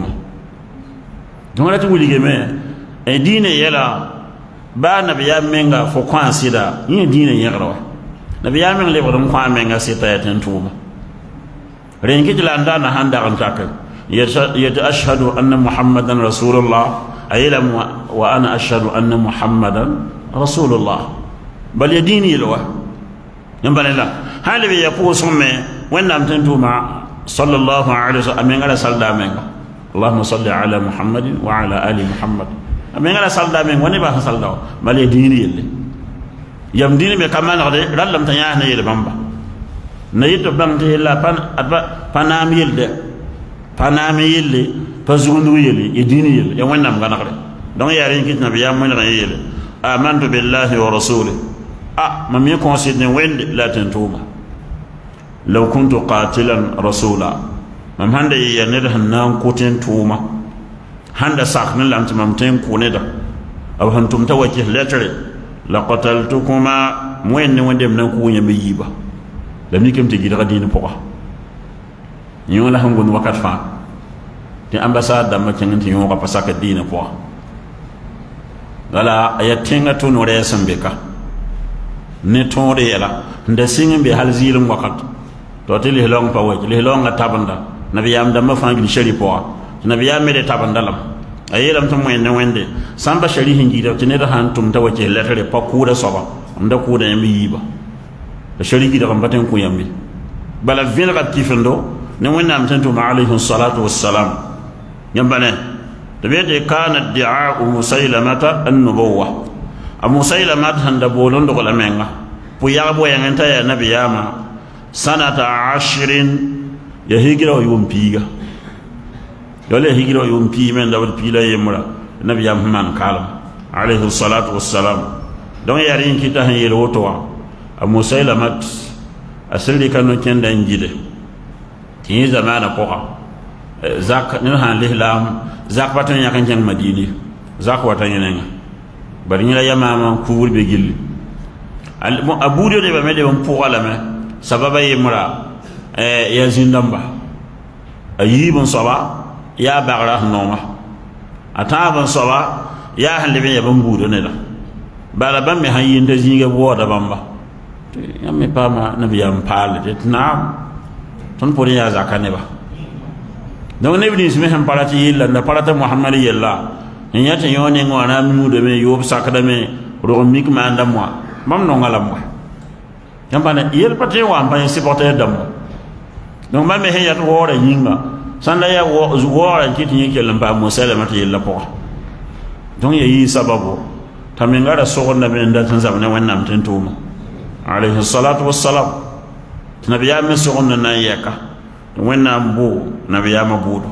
donc la tuli geme e dine yela ba nabiya menga fo consider ni dine yegro nabiya men le bodum kwa menga sita tentuma rengi dilanda na handa kan takka yata ashhadu anna muhammadan rasulullah ayla wa ana ashhadu anna muhammadan rasulullah bal yadini yelwa yambala hali be yapo somme وإنما تنتوما صلى الله عليه وسلم أمين على صلى منك اللهم صل على محمد وعلى آل محمد أمين على صلى منك ونبه صلى بل يديني اللي يمديني بكمان غدي رلم تنياه نيل بامبا نيت بامتي لا بانام يلد بانام يلد بزغندو يلد يديني يلد يوينام غنغري دون يارين كتنا بيام من غيل آمنت بالله ورسوله ما ميكون سيدنا وين لا تنتوما لو كنت قاتلا رسولا مم هندي ينده نان كوتين توما handa sak nan lam tamam ten ko ne da aw hantum tawajjih letre laqataltukuma moyen ne wondem nan ko nyame yiba lam ni kem te gidara dina poka nyon la hangon wakat fa te ambassade da ma kenganti yon ka pasaka dina poka wala ayatenga to no resambeka ne tonde yela nda singin be hal zilum wakat to te le long pa waji le long tabanda nabiyam da ma fangi shari poka nabiyam me de tabanda lam ayelam to moyen ne wende samba shari hingi da tene da hantum ta waje letre pa kuda soba nda kuda yami yiba da shari gi da kambaten ku yambi bala vin rat kifendo ne wonna am tantu ma alayhi salatu wassalam yambane da be de kana di'a musailamata an-nubuwah musailamata handa bolon do la menga pu ya bo yanganta ya nabiyama sanata 10 ya higira yum piga dole higira yum pi men da pila yemra nabiyam man kalam alayhi salatu wassalam don yarin kita han yelo wotowa musailamat asali kanu kenda njide ti zamana poka zak ni han lihlam zak patan yakan jang madini zak watan yenenga bari ni la yamama kuwul be gilli abudo de ba mede on poka la me sababa yemra ya zindamba ayibun saba ya bagra noma ataban saba ya halbe ya bambudo ne da bala bamme han yinde zinga woda bamba yamme pama nabiyam pale det na ton pori ya zakane ba donc ne bini sme han parati yilla na parata muhammad yalla nyata yone ngwana mu de me yob sakada me ro mik ma anda moi mam no ngala moi yamba na yel pati wa ampa supporter dam donc mam me he yat wora yinga sanda ya wora kiti nyike lamba musalama ta yalla po donc yi sababu tamengara sogonna me nda tan zamana wannan tentuma alayhi salatu wassalam nabiya me sogonna na yaka wannan bu nabiya mabudo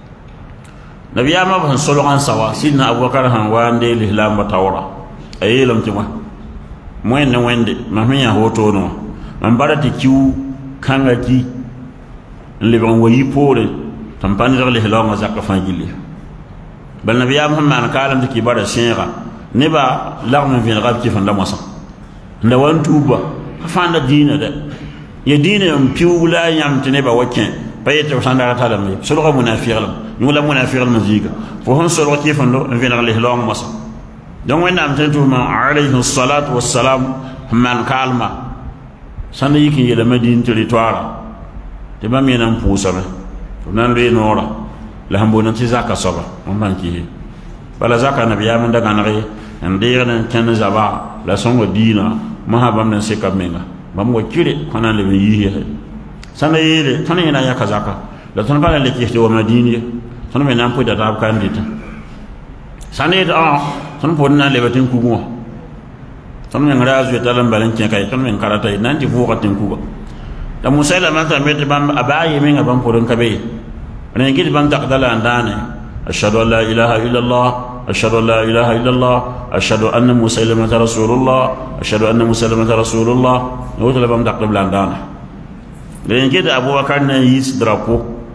nabiya ma ban sologan sawa sidna abubakar han wande lihlam batawra ayelam tuma moyen ne wende mamiya hoto no man barati kiu kanga ji le ban wayi pore tampani dar lihlam zakka fangili bal nabiya muhammad kalam ki bara shinga neba larme vin rab ki fanda mosa nda wan tuba fanda dina de ye dina am piwula yam tineba wakken payete sanda ta lam so lo munafiqlam ñula munafiqal maziga fo hon so lo ki fando vin rab lihlam mosa donc wena am tantu ma alayhi salatu wassalam man kalma sanda yiki yela madine territoire te ba mi nan pusama nan be nora la hambo nan ti zaka soba on banki bala zaka nabiya man daga nare ndira kan zaba la songo dina mahabam nan se kamenga bam go kire konan le yi sanda yele tan yana ya kazaka la tan bala le kiti wa madini tan me nan poida tab kandita sanda da tan podna le batin kugo tan me ngara azu talan balan ken kay tan me karata nan ti fu katin kugo da musailama ta me bam abaye me ngabam podon kabe ne gidi bam taqdala andane ashhadu an la ilaha illa allah أشهد أن لا إله إلا الله أشهد أن مسلمة رسول الله أشهد أن مسلمة رسول الله نقول لهم تقبل عندنا لأن كده أبو بكر نيس درابو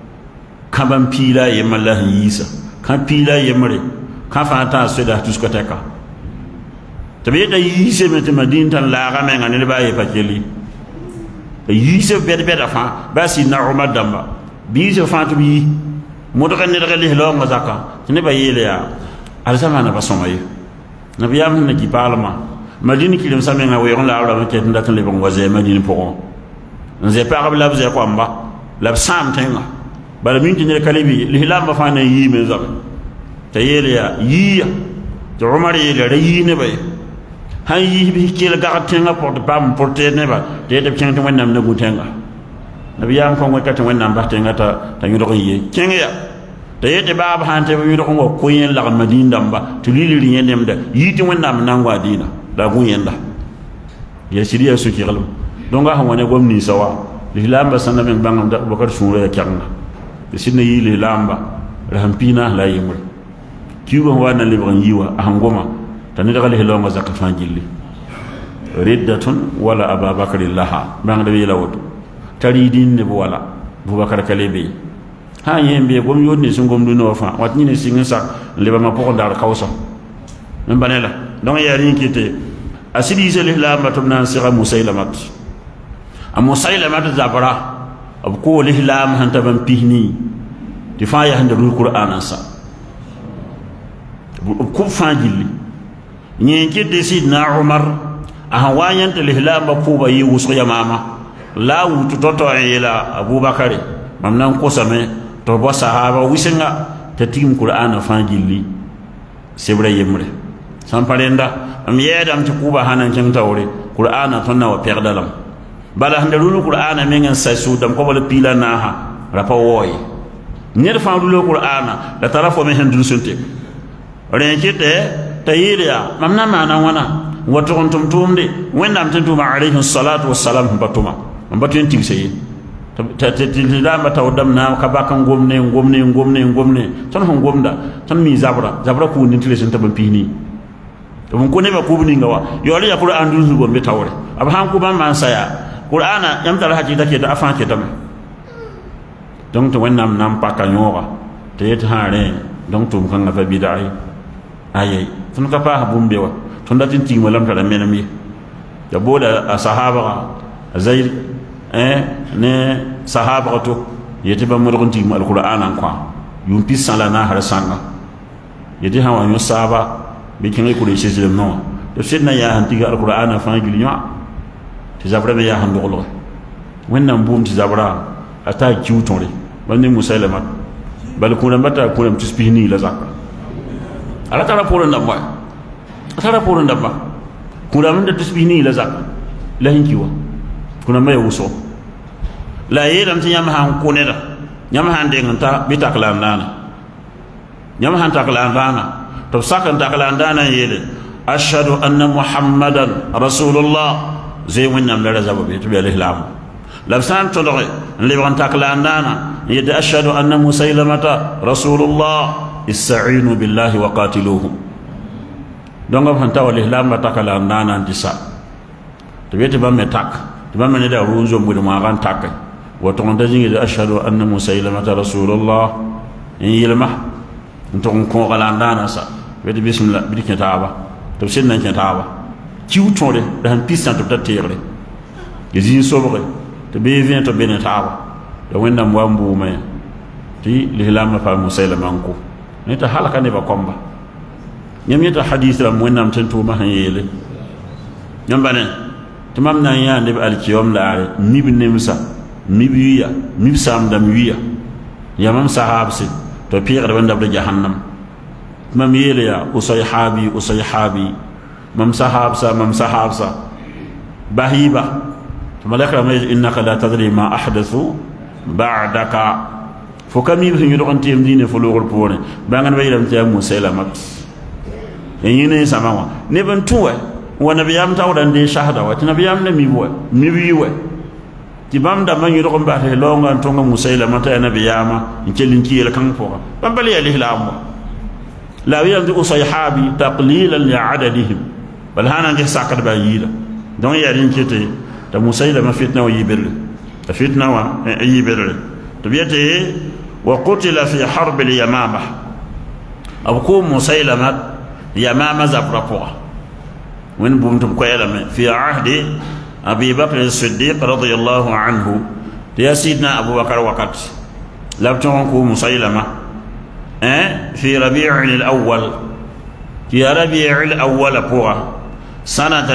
كم بيلا يم الله يسا كم بيلا يمري كم فانتا سودا تسكتكا تبي ده يسا مت مدينة لا كم عن اللي باي بكلي يسا بيد فان بس نعمة دمبا بيسا فان تبي مدرك نرجع له مزاكا تنبأ يليا alzamana basomaye nabiyam na ki palma madini kilim samenga weyon la awra ke nda kan le bon waze madini poko nze pa qabla bze ko amba la sam tenga bala min tinel kalibi lihlam ba fana yi me zab tayele ya yi to umar yi le yi ne bay han yi bi kila ga tenga porte pam porte ne ba de de kente wonnam na gutenga nabiyam ko ngota wonnam ba tenga ta ngi do yi kenga ya tayete baba hante be wido ko koyen la madine damba to lili yendem da yiti wonna nangwa dina da gun yenda ya siriya su ki galam donc ha wona gomni sawa lilamba sanna men bangam da bakar sura ya kyanga de sinna yi lilamba rampina la yimul kiwa wana libran yiwa ahangoma tan daga lilamba zakka fangilli riddatun wala ababakar laha bang da wi lawto taridin ne wala bubakar kalebe ha yembe gom yodni sun gom du no fa wat ni ne singa sa le ba ma pokon dar kawsa men banela donc ya rin kite asidi zalih la matumna sira musailamat am musailamat zabara ab ko lihlam hanta ban pihni ti fa ya handa qur'an sa ko fa gilli ni kite sidna umar ahawayan te lihlam ba ko ba yi wusu ya mama la wutu toto ila abubakar mamnan ko same to bo sahaba wisenga te tim qur'an fa gilli sebra yemre san parenda am yedam te kuba hanan ken tawre qur'ana tonna wa perdalam bala handalulu qur'ana mengen sa sudam ko bala pila na ha rapa woy nyer fa dulu qur'ana la tarafo men handul sunte renkite tayiriya mamna mana wana wato kontum tumde wendam tentuma alayhi salatu wassalam batuma batun tigse tatidama tawdam na kabakan gomne tan hon gomda tan mi zabra ku ni tile senta bampini to mun ko ne ba ku buni ngawa yori ya qur'an dun gombe tawre ab han ku ban man saya qur'ana yam tar haji take da afan ke tam donc to wennam nam paka nyora te yet hare donc to kan fa bidai ayay tun ka pa bumbe wa tun da tin tingo lam tara menami da boda sahaba zaid ne sahaba to yete ba modon ti mal qur'an an kwa yum pisala na har sanga yete hawa yo sahaba be kin ko de chez no to sidna ya hanti ga qur'an fa gil nya ti zabra be ya han dolo wennam bum ti zabra ata kiutore bande musailama bal ko mata ko lam tispini la zakka ala tara pour ndamba tara pour ndamba ko lam de tispini la zakka la hinkiwa kuna mai wuso la yelam ti nyama han kuneda nyama han de nganta bitakla ndana nyama han takla ndana to sakan takla ndana yele ashhadu anna muhammadan rasulullah zai wannan da razaba bi tubi al-ihlam labsan to doge le ban takla ndana yede ashhadu anna musailamata rasulullah ista'inu billahi wa qatiluhu donga han tawal ihlam takla ndana ndisa to beti ba metak تمام من هذا روزو مودما غان تاكي وتونتاجي اشهد ان مسيلمه رسول الله يلما نتون كون غلاندانا سا بدي بسم الله بدي كتابا تفسير نان كتابا كيو تونde dan pistan to tatere yezi sobre to be vient to benetaba do wendam wambu me ti lihlam fa musailama ko neta halaka ne ba komba nyamita hadith ram wendam tentu ma hayele nyambane tamam na ya ne alkiyom laare mib nemsa mibiya mibsam dam wiya ya mam sahabsi to pire da wanda da jahannam mam yele ya usayhabi mam sahabsa bahiba to malaka ma innaka la tadri ma ahdathu ba'daka fo kami fi ngi dokon tem dine fo logol pone bangan bayram ta musailamat yene samawa ne ban tuwa ونبيام تاودان دي شهاده وتنبيام نمي ميوي تبام دا من يرقم باه لونغا تونغا مسيلمه تا نبياما نكلنكي لكان فوق بمبلي عليه الامر لا يلد صيحابي تقليلا لعددهم بل هانا دي ساكر بايلا دون يارين كيتي تا مسيلمه فتنه ويبر فتنه ويبر تبيتي وقتل في حرب اليمامه ابو مسيلمه يمامه زبرقوا وين بومتم كويلم في عهد أبي بكر الصديق رضي الله عنه يا سيدنا أبو بكر وقت لابتونكو مسيلمة في ربيع الأول في ربيع الأول بوا سنة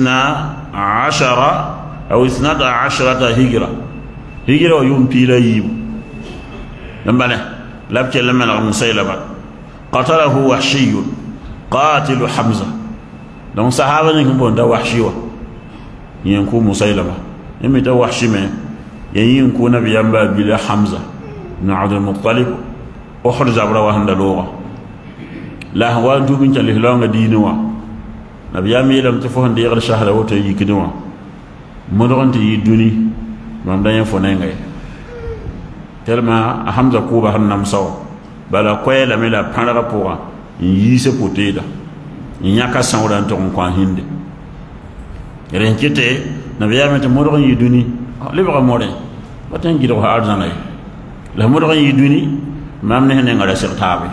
12 أو 12 هجرة يوم بيلايب لما لابت لما مسيلمة قتله وحشي قاتل حمزة donc sahaba ni ko da wahshi wa yen ko musailama yemi da wahshi me yen ko nabi yamba bil hamza ibn abd al-muttalib ukhra zabra wa handa lowa la wa dubin ta lihlanga dinwa nabi yami lam tafo hande yagal shahada woto yikidwa modonte yiduni mam dayen fo nengay telma hamza ko ba hannam saw bala koyela mela panara poa yise poteda nyaka sawran to ko hinde ren kite nabiyama te modon yiduni le ba modé baten gido ha arjanay la modro yiduni mam ne ngara sirtabe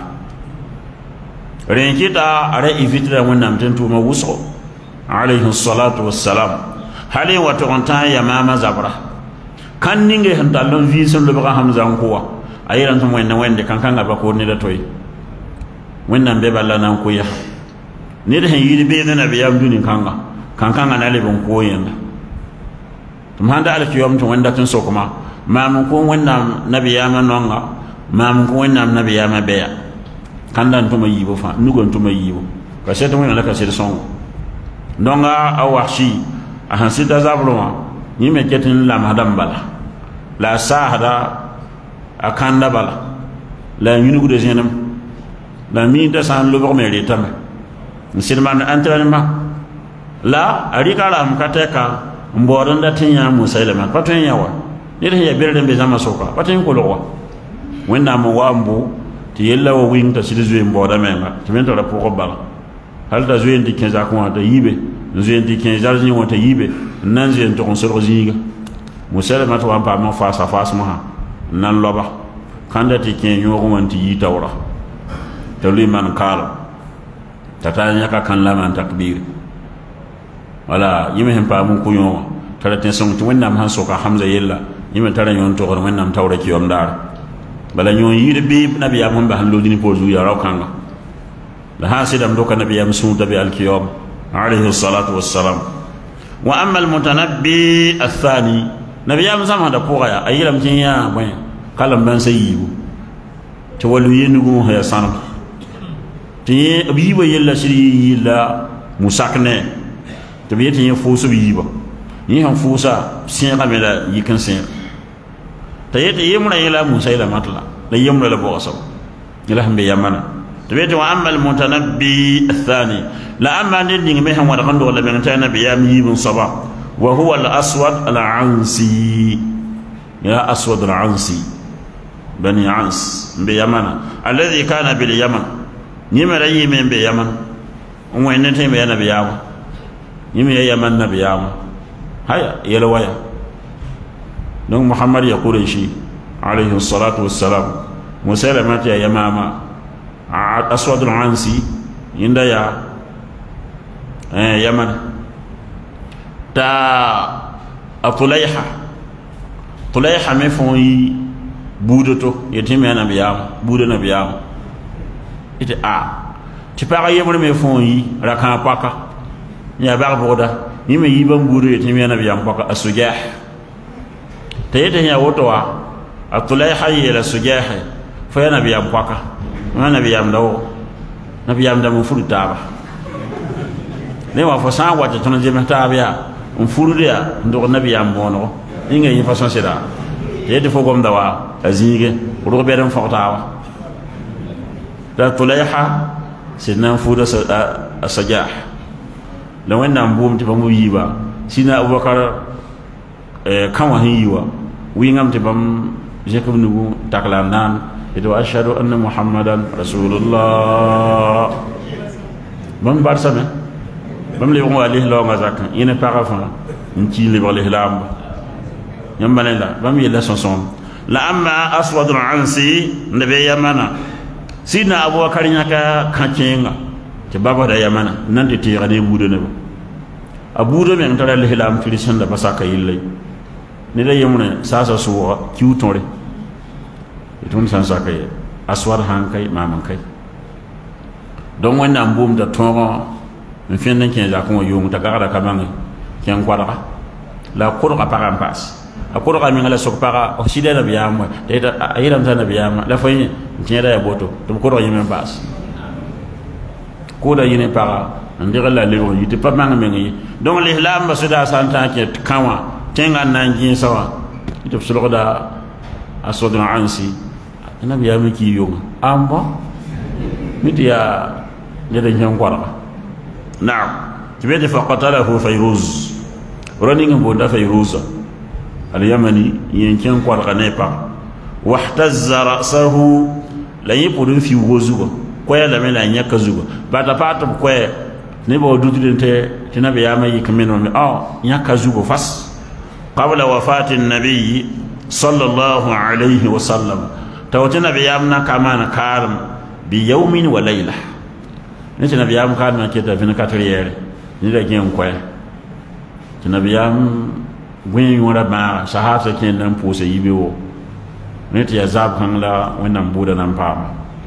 renkita ara ifitra wonnam tentu ma wuso alayhi salatu wassalam hali wato onta ya mama zabra kan ninge handalon vision lo ba hamza ko ayiran to wonna wende kan kan ba ko ni da toy wonnam be balla nan ko ya ni da yidi be na nabiyam duni kanga kan kan na le bon ko yenda tum handa alkiyom to wanda tun so kuma mam ko wonnam nabiyama nonga mam ko wonnam nabiyama beya kandan to mayibo fa nugon to mayibo ka seto wona la ka seto son ndonga awashi a hansita zabloma ni me ketin la madam bala la sahada akanda bala la nyunugo de jenam la mi da san lo bo meri tam silman entraînement la arika la mkateka mboron da tinya musailama patun yawa ni da ya berde be zama soka patun ko lowa wenda mo wambu ti yella wo wing ta sidizu mboda menga ti mento la poko bala hal da zuyen di 15 ko ta yibe zuyen di 15 jar ni wonta yibe nan zuyen to on soro zinga musailama to wampa ma face à face ma nan loba kanda ti ken yo ko wanti yi tawra to liman kala tatanya ka kan la man takbir wala yime hen pa mun kuyo tara ten song to wennam han soka hamza yella yime tara yon to ko wennam tawra ki yom dar bala nyon yide bi nabi ya mun ba han lodini po zu ya raw kanga la hasidam do ka nabi ya musu tabi al kiyom alayhi salatu wassalam wa amma al mutanabbi athani nabi ya musama da po ya ayiram tin ya boy kalam ban sayibu to walu yenugo ha sanam ti biba yella shiri la musakne to bi tin fusu biba ni han fusa sin kamela yikan sin tayete yemuna yela musaila matla la yemuna la boso ila hambe yamana to bi wa amma al mutanabbi athani la amma ndin me han wada kando la men ta nabi ya mi bin sabah wa huwa al aswad al ansi ya aswad al ansi bani ans be yamana alladhi kana bil yaman nima rayi men be yaman on wayne te be nabi yaman nima yaman nabi yaman haya yela waya donc muhammad ya quraishi alayhi salatu wassalam musalama ya yamama aswad al ansi inda ya yaman ta tulayha me fon yi budoto yetime nabiyam budo nabiyam ite ti para yemre me fon yi raka paka ya ba boda ni me yiban budo yetime nabiyam paka asujah tayete ya wotowa atulayha yela sujah fa ya nabiyam paka na nabiyam dawo nabiyam da mun furutaba ne wa fa sa wa to je meta biya on furudia ndo nabiyam bono inga yi façon sida yede fo gom dawa azige ro be dem fawtawa da tulayha sidna fuda asajah la wanda mbum ti bamu yiba sina abubakar kama hiwa wingam ti bam jekum nugu taklam nan edo ashhadu anna muhammadan rasulullah bam barsame bam le ngo ali lo ngazak ina parafa nti le wal ihlam yambanela bam yela sonson la amma aswad al-ansi nabi yamana sidna abubakar nyaka kancenga te baba da yamana nan te tira de budo ne abudo men tara le hilam filishan da basaka yille ne da yamuna sasa suwa kiutore itun san saka ye aswad hankai maman kai don wannan bum da tongo en fin nan ken ja ko yum ta gara kamangi ken kwara la qurqa param pas akoro ka mingala sok para o sida na biyama deta ayiram ta na biyama la fay tiera ya boto to ko do yime bas ko da yine para ndira la le yite pa manga mengi donc l'islam ba sida santa ke kawa tenga nangi sawa to sulu da asodna ansi na biyama ki yo amba mitia deda nyam kwara na'am tibede fa qatalahu fayruz running bonda fayruza اليمني ينكن قرق نيبا واحتز رأسه لا يبدو في وزوغ كويا لمن لا يكزوغ بعد باتم كويا نيبا دودين تنبي ياما يكمن يكزوغ فاس قبل وفاة النبي صلى الله عليه وسلم توتنا بيامنا كمان كارم بيوم وليلة نتنا بيام كارم كده في نكاتريال نيجا جيم كوي تنا بيام وين يورا ما صحابة كين نم بوسي يبيو نتي يزاب كان لا وين نم بودا نم بام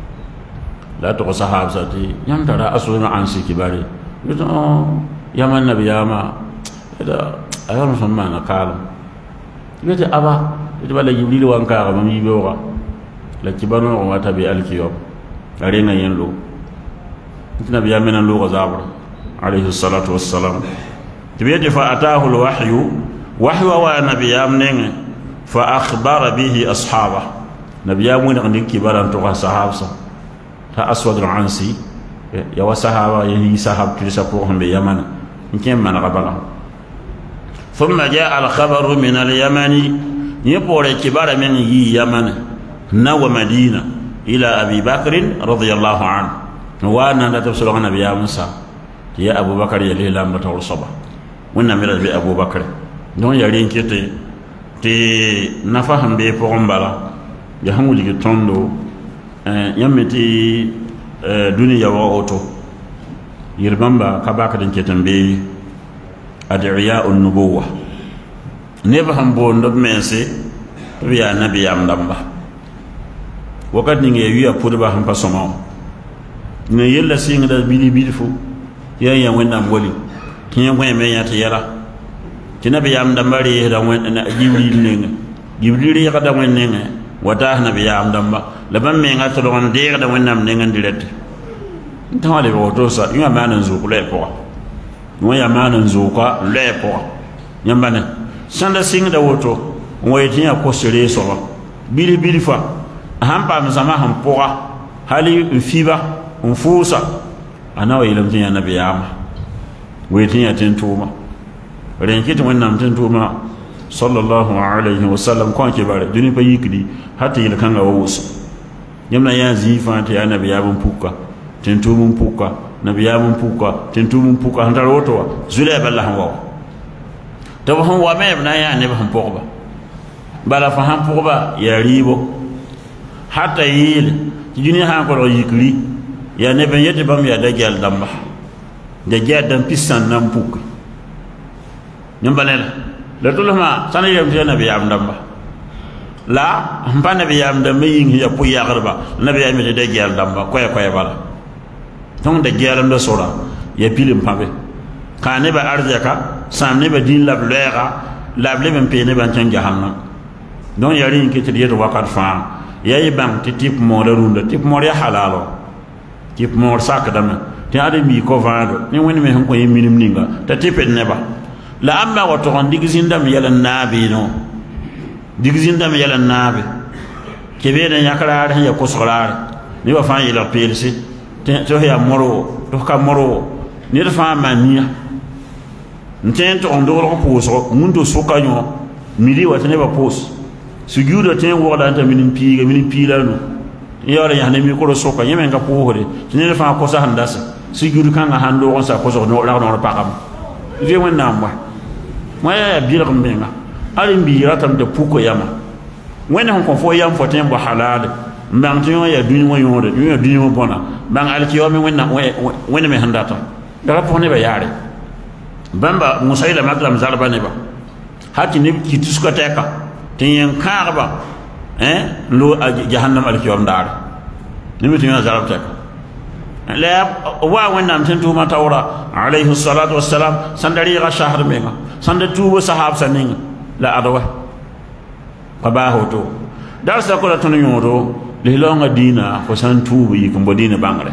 لا تو صحابة تي يام ترى أصلنا عنسي كباري يتو يام النبي ياما إذا أيام سمعنا كارم يتي أبا يتي بلا جبريل وانكار ما يبيوغا la kibano wa tabi alkiyo arena yenlo nabi amina lo zabra alayhi salatu wassalam tibiyati fa atahu alwahyu wahyu wa nabi amnen fa akhbara bihi ashaba nabi amun ngi kibaran to sahabsa ta aswad al-ansi ya wa sahaba yi sahab tu sa pour hambe yamana nkem man rabala thumma jaa al-khabaru min al-yamani yepore kibara men yi yamana نوى مدينة إلى أبي بكر رضي الله عنه وأنا لا تفسر عن أبي موسى يا أبو بكر يلي لام بتور صبا ونمر بأبو بكر دون يرين كتي تي نفهم بيفهم بلا يهمو لي توندو يمتي دنيا وأوتو يربما كباكر كتن بي أدعياء النبوة نفهم بوندو ميسي بيا نبي أمدامبا wakat ni ngi ya purba han pasoma ne yella singa da bili fu ya wonna ngoli tinya ko me ya tiyara tinabi yam da mari da wonna jibril ne jibril ya da wonna ne wata nabi yam damba laban me ngata do on de da wonna ne ngan direct tawale bo to sa yuma manan zu ko le po no ya manan zu ko le po nyamba ne sanda singa da woto ngoy tinya ko sere so bili fa hampa mzama hampoa hali mfiba mfusa anawa ilam tinya nabi yama wetinya tentuma renkiti wannan tentuma sallallahu alaihi wasallam kon ke bare duni pa yikdi hatta yil kanga wawusa yamna ya zifa ta ya nabi yabun puka tentumun puka nabi yabun puka tentumun puka handar woto zule balla hanwa to hon wa me na ya ne ba hampoba bala fa hampoba ya ribo hatta yil jini ha ko yikli ya ne ben yete bam ya da gel damba de gedam pissan nam puk nyambalel la tulma sana yam je nabi am damba la mpa nabi am damba yin ya pu ya garba nabi am de gel damba ko bala ton de gelam do sora ya pilim pabe ka ne ba arzaka sam ne ba din lablera lable ben pe ne ban tan jahannam don yari in ke tiye to wakat fa yayi bang ti tip mo da runda tip mo ya halalo tip mo sak dama ti ade mi ko vado ni woni me ko yiminim ninga ta tipen neba la amma wa to digizindam yala nabi no digizindam yala nabi ke be da yakara ya ko solar ni wa fa ila pelsi to ya moro to ka moro ni da fa mania ntento on do ko poso mundo sukanyo mili wa tane ba poso sujudo ten woda ta minin pila no yore ya ne mi ko soka yemen ga pohore tene fa ko sa handasa sujudo kan ga hando on sa ko so no la no pakam je wonna mba moya ya biram benga alim bi ratam de puko yama wena hon ko fo yam fo ten bo halal mbang tin ya duni mo yore duni mo bona bang alkiyomi wena me handata dara po ne ba yare bamba musaila makram zalba ne ba hati ne ki tusko teka tin karba lo jahannam alkiyom dar nimi tin zarab tek la wa wannan tin tuma tawra alayhi salatu wassalam sandari ga shahr menga sanda tubo sahab sanin la adawa qaba hoto dar sa ko tan yoro le longa dina ko san tubo yi ko bodina bangre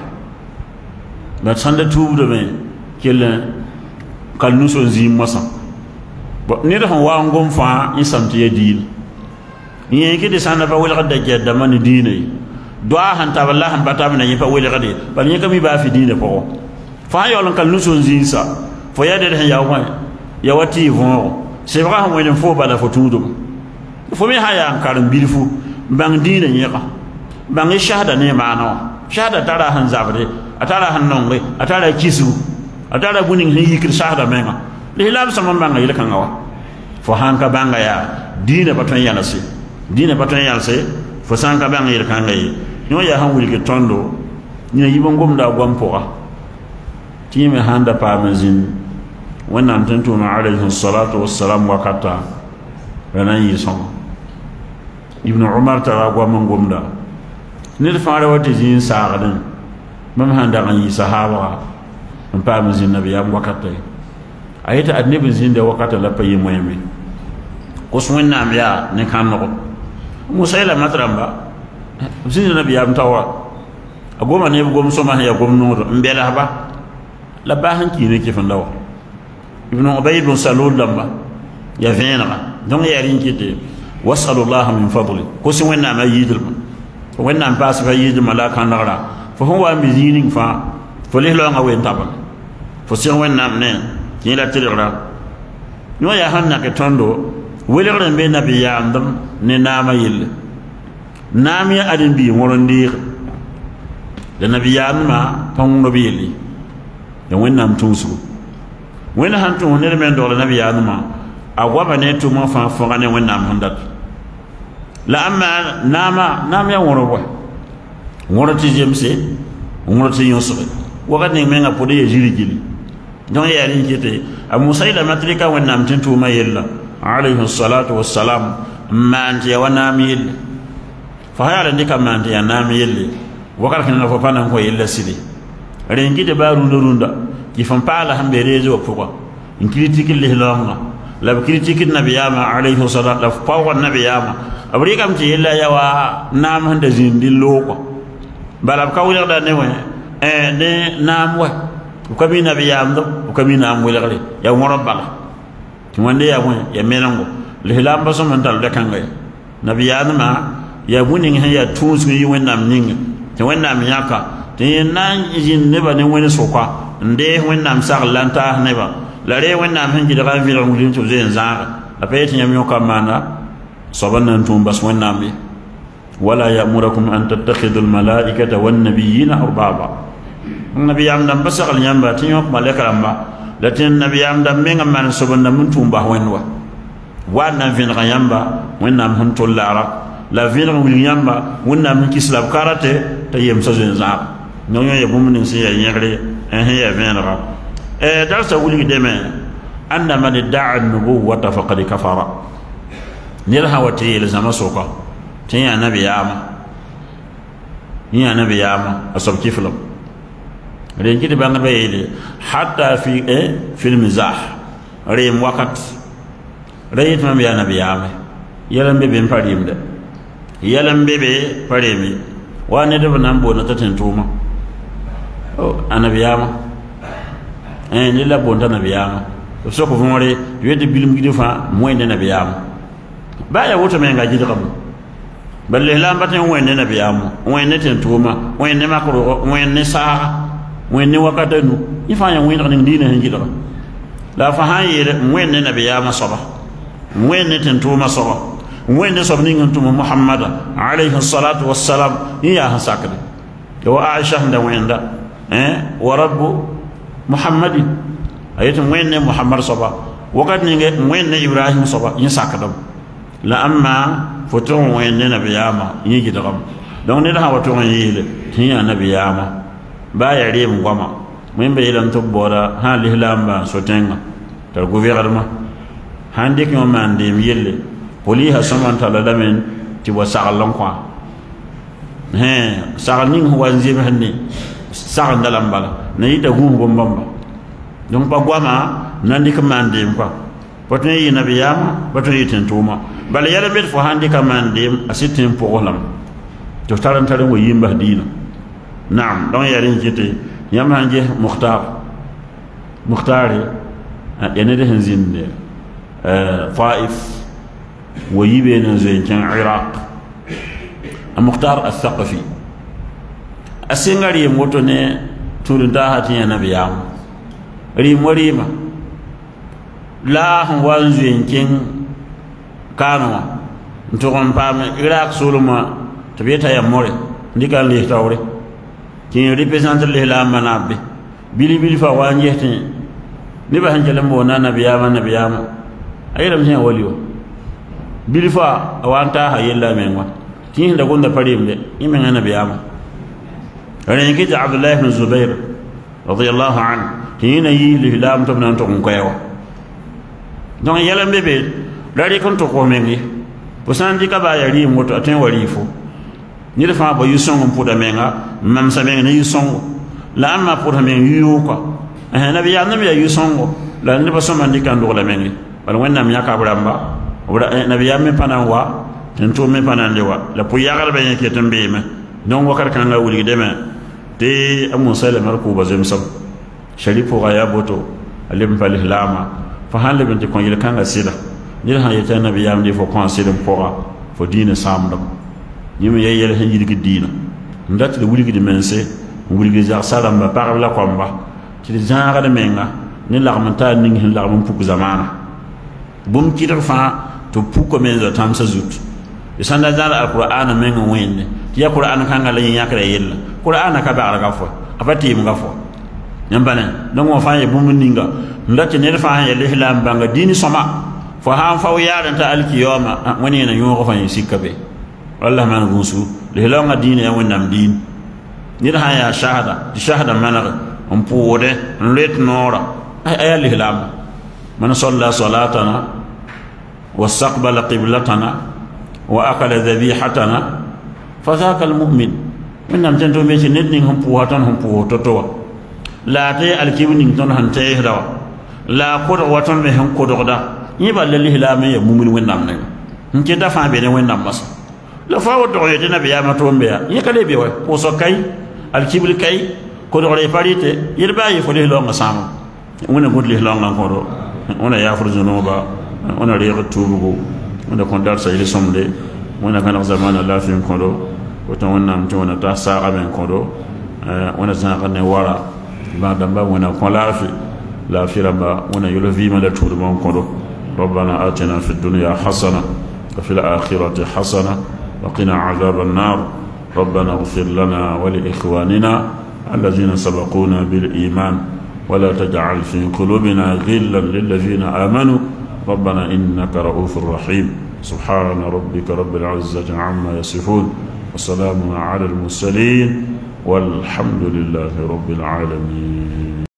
ba sanda tubo do ben kelen kalnu so zimasa ni da wa ngom fa isamti yadil ni ke de sana ba wala gadda jadda man diine do han ta wallahi bata man yi fa wala gadde bal ni kami ba fi diine ko fa yo lan kal nusun zinsa fo ya de ya wa ya wati von c'est vrai mo en fo bala fo tudum fo mi haya an karam bilfu bang diine nyaka bang shahada ne maana shahada tara han zabre atara han nonge atara kisu atara buning ni yikir shahada menga li lam sama banga yile kan wa fo han ka banga ya diine baton yana si dina paton yalse fo sanka bang yir kangay ñoo ya han wulke tondo ñina yibon gomda gompoa timi handa pa mazin wannan tantuma alayhi salatu wassalam wakata rana yi son ibn umar tara gomman gomda ne fara wata jin sa'adin mam handa kan yi sahaba on pa mazin nabiyam wakata ayata annabi zin da wakata la payi moyemi ko sunna ya ne kan no musaila matramba zin nabiyam tawa agoma ne gom soma ya gom no mbela ba la ba hanki ne ke fandawa ibn ubay ibn salul lamba ya venra donc ya rinkite wasallallahu min fadli ko si wenna ma yidul wenna pass fa yidul malaka nara fo huwa mizinin fa fo le lo nga wen tabal fo si wenna ne ni la tirira no ya hanna ke tondo welere be nabiyam dam ne nama yille nami adin bi worondir da nabiyam ma tan no bili da wennam tunsu wena hantu ne men do nabiyam ma agwaba ne to mo fa fo ne wennam handat la amma nama ya woro woroti jemse woroti yosre wakati men ngapode ye jili donc ya rin kete musaila matrika wennam tintu ma yella alayhi salatu wassalam man ya wanamil fa hala ndika man ya namil wakati na fo pana ko yella sidi rin kite baru runda ki fam pala hambe rezo ko in critique le lama la critique nabiyama alayhi salatu la fa nabiyama abri kam ti yella yawa nam handa zindi loko balab kawle da ne we ne nam we ko mi nabiyam do ko mi nam welare ya ngoro bala wande ya mo ya menango le hilam baso man dal de kangay nabiyam ma ya bunin ha ya tunsu yi wennam ninga te wennam yaka te nan jin ne ba ne woni sokwa nde wennam sar lanta ne ba la re wennam hin ji daga vira ngulin to zen zara apeti nyam yo kamana sabanna tum bas wennam bi wala ya'murukum an tattakhidul malaikata wan nabiyina arbaba nabiyam dam basal nyamba tinyo malaka ramba latin nabiyam dam menga man sabanna mun tum ba wenwa wana vin yamba wennam hun tolara la vin yamba wennam kislab karate tayem sa zen zara ñoo ye bum ni si ya ñegre ya venra darsa wuli deme anna man da'a an-nubuwwata faqad kafara nir hawati il zama soka tinya nabiyama asab kiflam ren kiti banga bayele hatta fi fil mizah rem wakat rayit mam ya nabiyama yalam be ben parim de yalam be be parimi wa ne de nan bo na tatin tuma anabiyama ni la bonta nabiyama so ko vore yede bilim gidi fa moy ne nabiyama baya woto men ga jidi kam balle la mbaten moy ne nabiyama moy ne ten tuma moy ne makro moy ne sa moy ne wakata nu ifa ya moy ne dina hen jidi la fa hayire moy ne nabiyama soba moy ne ten tuma soba moy ne soba ni ngantuma muhammad alayhi salatu wassalam ya hasakade yo aisha nda wenda ورب محمد ايت وين محمد صبا وقد نيغي وين ابراهيم صبا يساكدم لا اما فتون وين نبياما يجي دغم دون ني دا وتون ييله تي نبياما با يريم غما من بيلان تبورا ها لهلام سوتنغا تر غوفيرما هانديك يوم مانديم يله وليها سمان تلالمن تي وسالون كوا سالنين هو انزيم هني sagan dalam bala na yita gum bombamba donc pa gwama nandi ka mandim quoi potne yi nabiyama potne yi tentuma bala yala bet fo handi ka mandim asitin po olam to taran taran wo yimba dina naam don yarin jite yam hanje muhtari ene de hanzinde taif wo yibe na zen kan iraq muhtar al-thaqafi asengari moto ne turunda hatiya nabiyam rimorima la wanzu yankin kano to on pam iraq suluma tabeta ya more ndika le tawre ki representer le la manabe bili fa wanjete ni ba hanjale mo na nabiyama ayram hen waliwo bilifa awanta ha yella menwa tin da gonda parimbe imen anabiyama ren ki Abdullah ibn Zubair radiyallahu anhu tin yi lilam to nan to ko yawa don yalla bebe dari kon to ko mengi posan di ka ba yari moto aten warifo ni da fa ba yusong puda menga mam sa menga ni yusong la amma puda men yu ko nabiya nabiya yusong la ni ba so man di kan do la mengi wala wonna mi yakabamba wala nabiya me panan wa tento me panan lewa la pu yagal be yake tambe me non wakar kan la wuli deme te amu salama ko bazem sam sharifu ga ya boto alim fal ihlama fa halle binti kon yel kan asida ni ha yata nabiya me fo kon asida pora fo dina samdam yimi yeyel hen yidi dina ndat le wuli de mense wuli ge jar salam ba par la komba ti jara de menga ni larmanta ning hin larmum pu zamana bum kitar fa to puko men za tamsa zut isanda dala alquran men wenne ya qur'an kan ngala yin yakra yella qur'an ka ba ga fo abati mu ga fo nyambane don mo fa ye bum ninga ndati ne fa ye lihlam banga dini soma fo ha fa ya dan ta alkiyama woni na yo ko fa yin sikabe wallahi man gusu lihlanga dini ya wonnam din ni ha ya shahada di shahada manar on puode let nora ay lihlam man salla salatana واستقبل قبلتنا واكل ذبيحتنا فذاك المؤمن من نم تنتو ميشي ندين هم بوهاتن هم بوهوتو لا تي الكيبنين تون هان تيهدا لا كود واتن مي هم كودودا يبا لله لا مي مؤمن ونام نك نكي دافا بين ونام مس لا فاو دو يدنا بيا ما تومبيا يكالي بي وي وسو كاي الكيبل كاي كودو ري باريتي يربا يفولي لو مسام ونا بود لي لون نكورو ونا يافر ذنوبا on a rire tubugo on a condar sa ile somde on a kana zamana la fin kondo oto on nam to on ta saga men kondo on a zanga ne wara ba damba on a kon la fi ramba on a yolo vima la tudu mon kondo ربنا آتنا في الدنيا حسنة وفي الآخرة حسنة وقنا عذاب النار ربنا اغفر لنا ولإخواننا الذين سبقونا بالإيمان ولا تجعل في قلوبنا غلا للذين آمنوا ربنا إنك رؤوف رحيم سبحان ربك رب العزة عما يصفون وسلام على المرسلين والحمد لله رب العالمين.